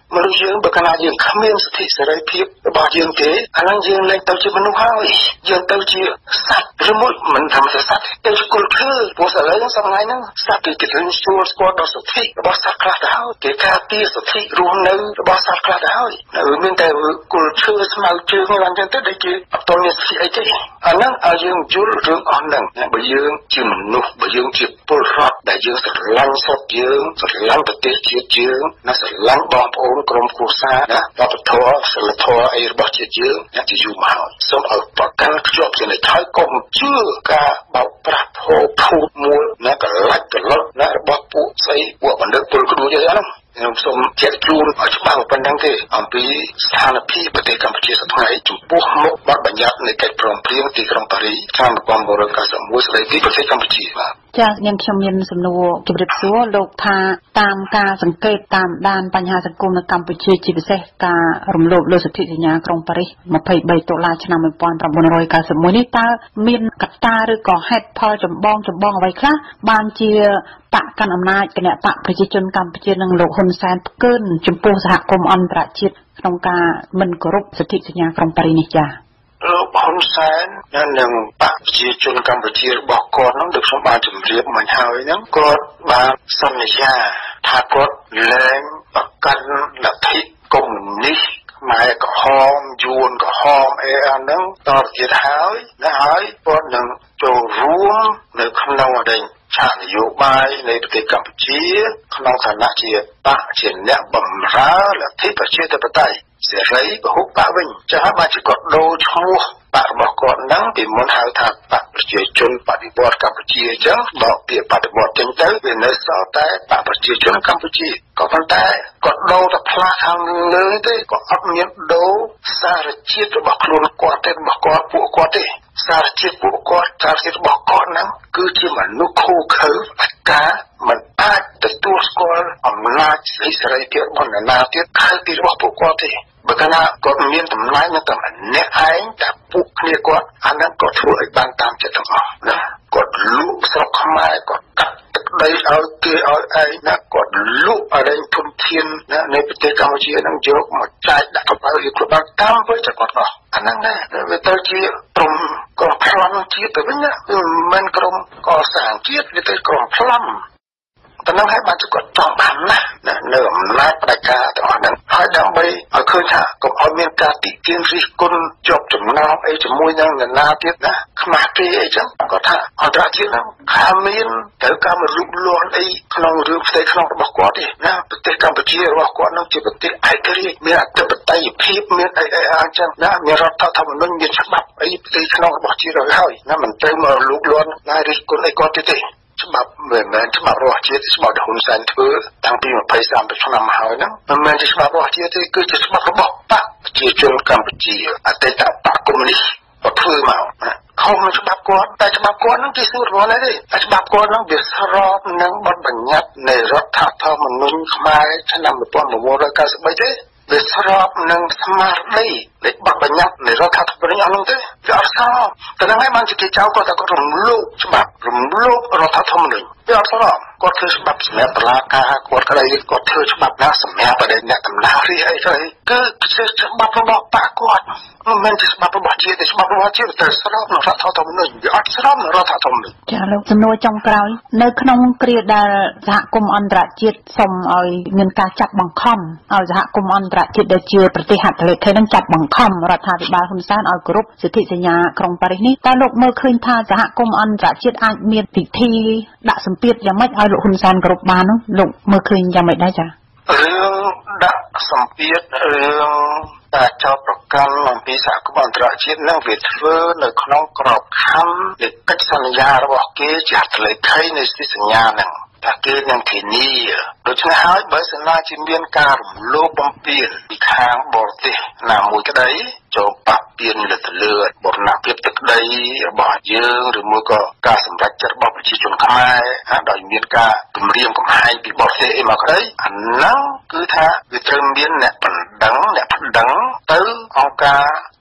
Speaker 8: មនុស្សយើងបើកាលណាយើងគ្មានសិទ្ធិសេរីភាពរបស់យើងទេអាហ្នឹងយើងលែងទៅជាមនុស្សហើយយើងទៅជាសត្វឬមួយមិនថាជាសត្វទៅជាគុលឈើព្រោះឥឡូវហ្នឹងសម័យហ្នឹងសត្វគេទៅស្គាល់ស្គាល់ដល់សិទ្ធិរបស់សត្វខ្លះទៅហើយគេការពារសិទ្ធិរស់នៅរបស់សត្វខ្លះទៅហើយនៅមានតែគុលឈើស្មៅជើងឡើងចឹងទៅដូចជាអត់ទាន់មានសិទ្ធិអីទេអាហ្នឹងឲ្យយើងយល់រឿងអស់ហ្នឹងបើយើងជាមនុស្សបើយើងជាពលរដ្ឋដែលយើងស្រឡាញ់ស្រុកយើងស្រឡាញ់ប្រទេសជាតិយើងណាស្រឡាញ់បងប្អូនក្រុមគ្រួសារណាវប្បធម៌សិលធម៌អីរបស់ជាតិយើងជាយូរមកហើយសូមឲ្យប្រកាន់ខ្ជាប់ជានិច្ចហើយកុំជឿការបោកប្រាស់ភោភូតមួយណាកលាច់កលុតណារបស់ពួកស្អីពួកបណ្ឌិតពលគ្រូយើងហ្នឹងខ្ញុំសូមជែកជូនឲ្យច្បាស់ប៉ុណ្ណឹងទេអំពីស្ថានភាពប្រទេសកម្ពុជាសប្តាហ៍ចំពោះមុខបទបញ្ញត្តិនៃកិច្ចព្រមព្រៀងទីក្រុងប៉ារីសឆ្នាំmột nghìn chín trăm chín mươi mốtស្តីពីប្រទេសកម្ពុជាបាទ
Speaker 2: ចា៎នាងខ្ញុំមានសំណួរជម្រាបសួរលោកថាតាមការសង្កេតតាមដានបញ្ហាសង្គមនៅកម្ពុជាជាពិសេសការរំលោភលើសិទ្ធិសញ្ញាក្រុងប៉ារីសยี่สิบสามតុលាឆ្នាំmột nghìn chín trăm chín mươi mốtនេះតើមានកត្តាឬក៏ហេតុផលចម្បងចម្បងអ្វីខ្លះបានជាបកកាន់អំណាចគណៈបកប្រជាជនកម្ពុជានិងលោកហ៊ុនសែនផ្កើនចំពោះសហគមន៍អន្តរជាតិក្នុងការមិនគោរពសិទ្ធិសញ្ញាក្រុងប៉ារីសនេះចា៎
Speaker 8: លោកហ៊ុនសែននិងបកប្រជាជនកម្ពុជារបស់គាត់នោះដូចខ្ញុំបានជម្រាបមិញហើយហ្នឹងគាត់បានសន្យាថាគាត់លែងប្រកាន់លទ្ធិកុម្មុយនីសម៉ែក្រហមយួនក្រហមអីអាហ្នឹងតទៅទៀតហើយណាហើយគាត់នឹងចូលរួមនៅក្នុងអីឆាកនយោបាយនៃប្រទេសកម្ពុជាក្នុងឋានៈជាបកជាអ្នកបម្រើលទ្ធិប្រជាធិបតេយ្យសេរីពហុបកវិញចាស់បានជាគាត់ដូរឈ្មោះបករបស់គាត់ហ្នឹងពីមុនហៅថាបកប្រជាជនបដិវត្តកម្ពុជាអញ្ចឹងបកពីបដិវត្តចេញទៅវានៅសល់តែបកប្រជាជនកម្ពុជាក៏ប៉ុន្តែគាត់ដូរតែផ្លាស់ខាងលើទេក៏អត់មានដូរសារជាតិរបស់ខ្លួនគាត់ទេរបស់គាត់ពួកគាត់ទេសារជាតិពួកគាត់សារជាតិរបស់គាត់ហ្នឹងគឺជាមនុស្សខូខើអត្តាមិនអាចទទួលស្គាល់អំណាចសេរីភាពរបស់នរណាទៀតខើពីរបស់ពួកគាត់ទេបើកាលណាគាត់មានតម្លៃនៅតែម្នាក់ឯងតែពួកគ្នាគាត់អាហ្នឹងគាត់ធ្វើឲ្យបានតាមចិត្តទាំងអស់ណាគាត់លក់ស្រុកខ្មែរគាត់កាត់ទឹកដីឲ្យគេឲ្យឯងណាគាត់លក់អរិញធនធានណានៃប្រទេសកម្ពុជាហ្នឹងយកមកចែកដាក់កប៉ាល់យកខ្លួនបានតាមវិញតែគាត់អស់អាហ្នឹងដែរវាទៅជាក្រុមក្រុមប្លន់ជាតិទៅវិញណាមិនមែនក្រុមកសាងជាតិវាទៅក្រុមប្លន់តែនឹងឲ្យបានគាត់ចង់បានណានៅអំណាចផ្ដាច់ការទាំងអស់ហ្នឹងហើយដើម្បីឲ្យឃើញថាកុំឲ្យមានការទីទានរិះគន់ជាប់ចំណោមអីជាមួយនឹងនរណាទៀតណាខ្មាស់គេអីចឹងគាត់ថាអន្តរជាតិហ្នឹងថាមានត្រូវការមកលូកលាន់អីក្នុងរឿងផ្ទៃក្នុងរបស់គាត់ទេណាប្រទេសកម្ពុជារបស់គាត់ហ្នឹងជាប្រទេសឯករាជ្យមានអធិបតេយ្យភាពមានអីអីអញ្ចឹងណាមានរដ្ឋធម្មនុញ្ញមានច្បាប់អីផ្ទៃក្នុងរបស់ជាតិហើយណាមិនត្រូវមកលូកលាន់ណារិះគន់អីគាត់ទេច្បាប់មិនមែនច្បាប់របស់ជាតិច្បាប់ដែលហ៊ុនសែនធ្វើតាំងពីยี่สิบสามឆ្នាំមកហើយហ្នឹងមិនមែនជាច្បាប់របស់ជាតិទេគឺជាច្បាប់របស់បកប្រជាជនកម្ពុជាអតីតបកកុម្មុយនីសគាត់ធ្វើមកណាខុសនឹងច្បាប់គាត់តែច្បាប់គាត់ហ្នឹងគេស្រួលរហូតទេតែច្បាប់គាត់ហ្នឹងវាស្របនឹងបទបញ្ញត្តិនៃរដ្ឋធម្មនុញ្ញខ្មែរឆ្នាំmột nghìn chín trăm chín mươi baទេវាស្របនឹងស្មារតីនៃបទបញ្ញត្តិនៃរដ្ឋធម្មនុញ្ញអស់នោះទេវាអត់ស្របតែហ្នឹងហើយបានជាគេចោទគាត់ថាគាត់រំលោភច្បាប់រំលោភរដ្ឋធម្មនុញ្ញវាអត់ស្របគាត់ធ្វើច្បាប់សម្រាប់តុលាការគាត់ក្តីគាត់ធ្វើច្បាប់ណាសម្រាប់ប្រទេសអ្នកដំណើររាជអីទៅគឺជាច្បាប់របស់បកគាត់មិនមែនជាច្បាប់របស់ជាតិទេច្បាប់របស់ជាតិតែស្របនឹងរដ្ឋធម្មនុញ្ញវាអត់ស្របនឹងរដ្ឋធម្មនុញ្ញ
Speaker 2: ចាលោកសំណួរចុងក្រោយនៅក្នុងគ្រាដែលសហគមន៍អន្តរជាតិសូមឲ្យមានការចាប់បង្ខំឲ្យសហគមន៍អន្តរជាតិដែលជាប្រទេសហត្ថលេខីនឹងចាប់បង្ខំរដ្ឋាភិបាលហ៊ុនសែនឲ្យគោរពសិទ្ធិសញ្ញាក្រុងប៉ារីសនេះតើលោកមើលឃើញថាសហគមន៍អន្តរជាតិអាចមានពិធីដាក់សម្ពាធយ៉ាងម៉េចឲ្យលោកហ៊ុនសែនគោរពបាននោះលោកមើលឃើញយ៉ាងម៉េចដែរចា
Speaker 8: រឿងដាក់សម្ពាធរឿងតែចោទប្រកាន់អំពីសហគមន៍អន្តរជាតិនឹងវាធ្វើនៅក្នុងក្របខ័ណ្ឌនៃកិច្ចសន្យារបស់គេជាហត្ថលេខីនៃសិទ្ធិសញ្ញាហ្នឹងតែគេនឹងធានាដូច្នេះហើយបើសិនណាជាមានការរំលោភបំពានពីខាងបរទេសណាមួយក្តីចូលបាក់ពៀនលើទៅលើបរណភាពទឹកដីរបស់យើងឬមួយក៏ការសម្រេចចិត្តរបស់ប្រជាជនខ្មែរដោយមានការគម្រាមកំហែងពីបរទេសអីមកក្តីអាហ្នឹងគឺថាវាត្រូវមានអ្នកបណ្ដឹងអ្នកបណ្ដឹងទៅអង្គការ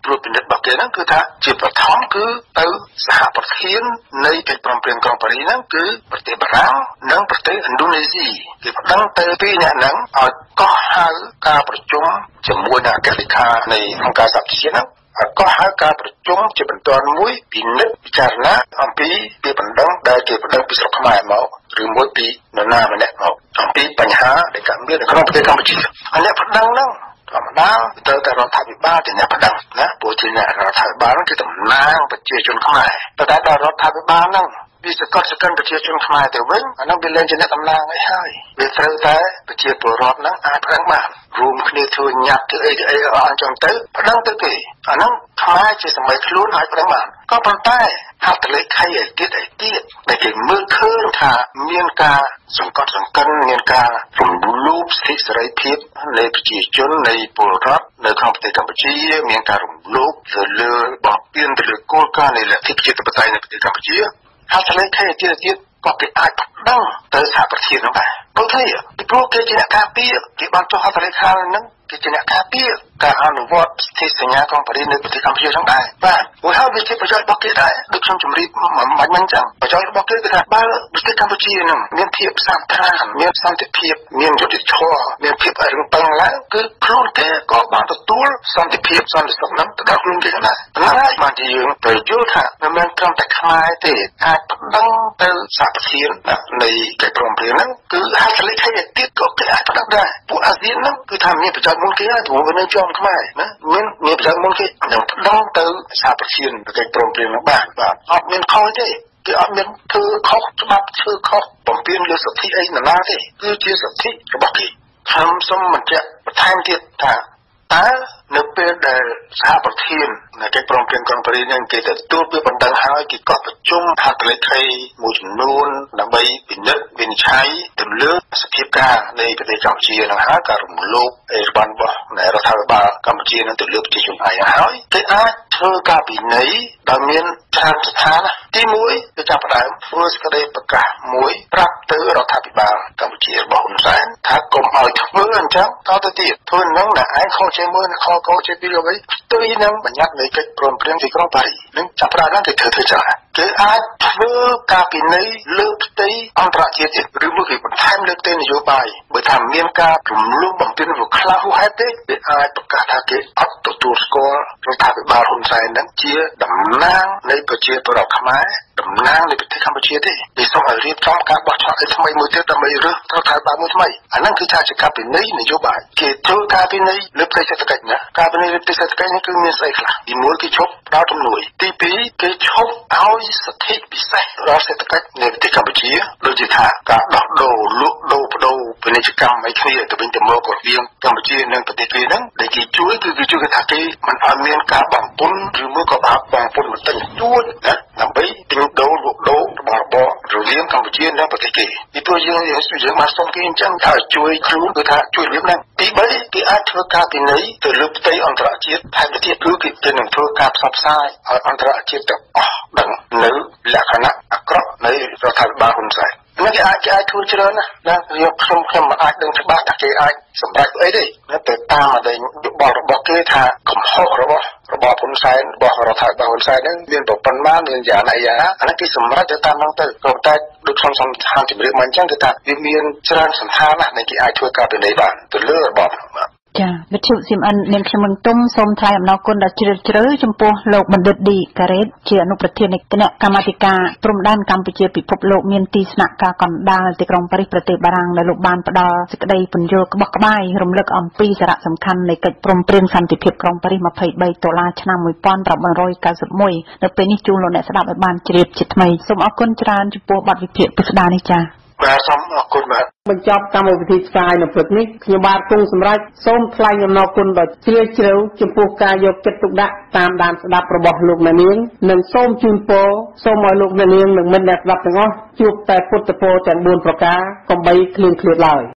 Speaker 8: ត្រួតពិនិត្យរបស់គេហ្នឹងគឺថាជាបឋមគឺទៅសហប្រធាននៃកិច្ចព្រមព្រៀងក្រុងប៉ារីសហ្នឹងគឺប្រទេសបារាំងនិងប្រទេសឥណ្ឌូនេស៊ីគេប្តឹងទៅពីអ្នកហ្នឹងឲ្យកោះហៅការប្រជុំជាមួយនឹងអគ្គលេខានៃអង្គការសហប្រជាជាតិហ្នឹងក៏ហៅការប្រជុំជាបន្តមួយពិនិត្យពិចារណាអំពីពីបណ្ដឹងដែលគេបណ្ដឹងពីស្រុកខ្មែរមកឬមួយពីនរណាម្នាក់មកអំពីបញ្ហាដែលកើតមាននៅក្នុងប្រទេសកម្ពុជាហើយអ្នកបណ្ដឹងហ្នឹងធម្មតាទៅតែរដ្ឋាភិបាលជាអ្នកបណ្ដឹងណាព្រោះជាអ្នករដ្ឋាភិបាលគឺតំណាងប្រជាជនខ្មែរតែដល់រដ្ឋាភិបាលហ្នឹងវាសកលសកលប្រជាជនខ្មែរទៅវិញអានោះវាលែងជាអ្នកតំណាងអីហើយវាត្រូវតែប្រជាពលរដ្ឋហ្នឹងអាចប្រឹងបានរួមគ្នាធ្វើញ៉ាត់ធ្វើអីទៅអីអញ្ចឹងទៅប្រឹងទៅគេអានោះខ្មែរជាសម័យខ្លួនអាចប្រឹងបានក៏ប៉ុន្តែហត្ថលេខីឯទៀតឯទៀតដែលគេមើលឃើញថាមានការសង្កត់សង្កិនមានការរំលោភសិទ្ធិសេរីភាពនៃប្រជាជននៃពលរដ្ឋនៅក្នុងប្រទេសកម្ពុជាមានការរំលោភទៅលើបទពៀនទៅលើគោលការណ៍នៃលទ្ធិប្រជាធិបតេយ្យនៅប្រទេសកម្ពុជាហត្ថលេខីទៀតទៀតក៏គេអាចប្តឹងទៅសហប្រធាននោះដែរដូចគ្នាពីព្រោះគេជាអ្នកការពារគេបានចុះហត្ថលេខាហ្នឹងគេជាអ្នកការពារការអនុវត្តសិទ្ធិសញ្ញាក្រុងប៉ារីសនៅប្រទេសកម្ពុជាហ្នឹងដែរបាទព្រោះហើយវាជាប្រយោជន៍របស់គេដែរដូចខ្ញុំជម្រាបមិនមិនអញ្ចឹងប្រយោជន៍របស់គេគឺថាបើប្រទេសកម្ពុជាហ្នឹងមានភាពសាមគ្គីមានសន្តិភាពមានយុត្តិធម៌មានភាពរឹងប៉ឹងឡើងគឺខ្លួនគេក៏បានទទួលសន្តិភាពសន្តិសុខហ្នឹងទៅដល់ខ្លួនគេដែរហ្នឹងហើយបានជាយើងត្រូវយល់ថាមិនមែនត្រឹមតែខ្មែរទេអាចប្តឹងទៅសហប្រធាននៃកិច្ចព្រមព្រៀងហ្នឹងគឺហត្ថលេខីទៀតក៏គេអាចប្តឹងដែរពួកអាស៊ានហ្នឹងគឺថាមានប្រយោជន៍មុនគេហើយព្រោះវានៅជាប់ខ្មែរណាមានមានប្រយោជន៍មុនគេនឹងប្តឹងទៅសហប្រធានកិច្ចព្រមព្រៀងហ្នឹងបានបាទអត់មានខុសទេគេអត់មានធ្វើខុសច្បាប់ធ្វើខុសបំពានលើសិទ្ធិអីណាណាទេគឺជាសិទ្ធិរបស់គេខ្ញុំសូមបញ្ជាក់បន្ថែមទៀតថាតើនៅពេលដែលសហប្រធាននៃកិច្ចព្រមព្រៀងក្រុងប៉ារីសនឹងគេទទួលពីបណ្ដឹងហើយគេក៏ប្រជុំហត្ថលេខីមួយចំនួនដើម្បីពិនិត្យវិនិច្ឆ័យទៅលើសភាពការនៃប្រទេសកម្ពុជានឹងហើយការរំលោភអេរ៉ានរបស់នៃរដ្ឋាភិបាលកម្ពុជានឹងទៅលើប្រជាជនឯងហើយគេអាចធ្វើការពិន័យដែលមានច្រើនស្ថានទីមួយគឺចាប់ផ្ដើមធ្វើសេចក្តីប្រកាសមួយប្រាប់ទៅរដ្ឋាភិបាលកម្ពុជារបស់ហ៊ុនសែនថាកុំឲ្យធ្វើអញ្ចឹងតទៅទៀតធ្វើនឹងតែឯងខុសជាមួយនឹងខកោជាពីលើវិញផ្ទុយនឹងបញ្ញត្តិនៃកិច្ចព្រមព្រៀងទីក្រុងប៉ារីសនឹងចាប់ផ្ដើមហ្នឹងគេធ្វើធ្វើច្រើនគេអាចធ្វើការពិន័យលើផ្ទៃអន្តរជាតិទៀតឬមួយគេបន្ថែមលើផ្ទៃនយោបាយបើថាមានការរំលោភបំពានរបស់ខ្លះហួសហេតុទេគេអាចប្រកាសថាគេអត់ទទួលស្គាល់រដ្ឋាភិបាលហ៊ុនសែននឹងជាតំណាងនៃប្រជាពលរដ្ឋខ្មែរតំណាងនៃប្រទេសកម្ពុជាទេគេសូមឲ្យរៀបចំការបោះឆ្នោតថ្មីមួយទៀតដើម្បីរើសរដ្ឋាភិបាលមួយថ្មីអាហ្នឹងគឺថាជាការពិន័យនយោបាយគេធ្វើការពិន័យលើផ្ទៃសេដ្ឋកិច្ចណាការពិន័យលើផ្ទៃសេដ្ឋកិច្ចនេះគឺមានស្អីខ្លះទីមួយគេឈប់ផ្ដល់ជំនួយទីពីរគេឈប់ឲ្យសិទ្ធិពិសេសដល់សេដ្ឋកិច្ចនៅប្រទេសកម្ពុជាដូចជាថាការដោះដូរលក់ដូរបដូរពាណិជ្ជកម្មឲ្យគ្នាទៅវិញទៅមករវាងកម្ពុជានិងប្រទេសគេហ្នឹងដែលគេជួយគឺគេជួយថាគេមិនឲ្យមានការបំពុលឬមួយក៏បាបបំពុលបន្តិចជួចណាដើម្បីទិញដូរលក់ដូររបស់របររវាងកម្ពុជានិងប្រទេសគេពីព្រោះយើងយើងបានសុំគេអញ្ចឹងថាជួយខ្លួនគឺថាជួយរៀបហ្នឹងទីបីគេអាចធ្វើការពិន័យទៅលើផ្ទៃអន្តរជាតិថែមទៀតគឺគេទៅនឹងធ្វើការផ្សព្វផ្សាយឲ្យអន្តរជាតិទាំងអស់ដឹងនៅលក្ខណៈអាក្រក់នៃរដ្ឋាភិបាលហ៊ុនសែននេះគេអាចគេអាចធ្វើច្រើនណាណាយកខ្ញុំខ្ញុំមិនអាចដឹងច្បាស់ថាគេអាចសម្រេចអីទេណាទៅតាមតែយោបល់របស់គេថាកំហុសរបស់របបហ៊ុនសែនរបស់រដ្ឋាភិបាលហ៊ុនសែនហ្នឹងមានប្រព័ន្ធបានមានយ៉ាងណាយ៉ាងណាអានេះគេសម្រេចទៅតាមហ្នឹងទៅក៏តែដូចខ្ញុំសំខាន់ជំរាបមកអញ្ចឹងគឺថាវាមានច្រើនសន្តានណានៃគេអាចធ្វើការពិន័យបានទៅលើរបបហ្នឹងបាទ
Speaker 2: ចាវិទ្យុស៊ីមអិននាងខ្ញុំនឹងទុំសូមថ្លែងអំណរគុណដល់ជ្រាលជ្រៅចំពោះលោកបណ្ឌិតឌីការ៉េតជាអនុប្រធាននៃគណៈកម្មាធិការព្រំដែនកម្ពុជាពិភពលោកមានទីស្នាក់ការកណ្ដាលទីក្រុងប៉ារីសប្រទេសបារាំងដែលលោកបានផ្ដល់សេចក្តីពន្យល់ក្បោះក្បាយរំលឹកអំពីសារៈសំខាន់នៃកិច្ចព្រមព្រៀងសន្តិភាពក្រុងប៉ារីស ម្ភៃបី តុលាឆ្នាំmột nghìn chín trăm chín mươi mốtនៅពេលនេះជួនលោកអ្នកស្ដាប់ឲ្យបានជ្រាបជាថ្មីសូមអរគុណច្រើនចំពោះបទវិភាគពិស្ដារនេះចា៎
Speaker 8: បាទសូមអរគុណបាទ
Speaker 1: បញ្ចប់កម្មវិធីផ្សាយនៅព្រឹកនេះខ្ញុំបាទគង់សម្រាប់សូមថ្លែងអំណរគុណដល់ជ្រាលជ្រៅចំពោះការយកចិត្តទុកដាក់តាមដានស្ដាប់របស់លោកអ្នកនាងនិងសូមជូនពរសូមឲ្យលោកអ្នកនាងនិងមិត្តអ្នកស្ដាប់ទាំងអស់ជួបតែពុទ្ធពរទាំងបួនប្រការកុំបីឃ្លៀងឃ្លាតឡើយ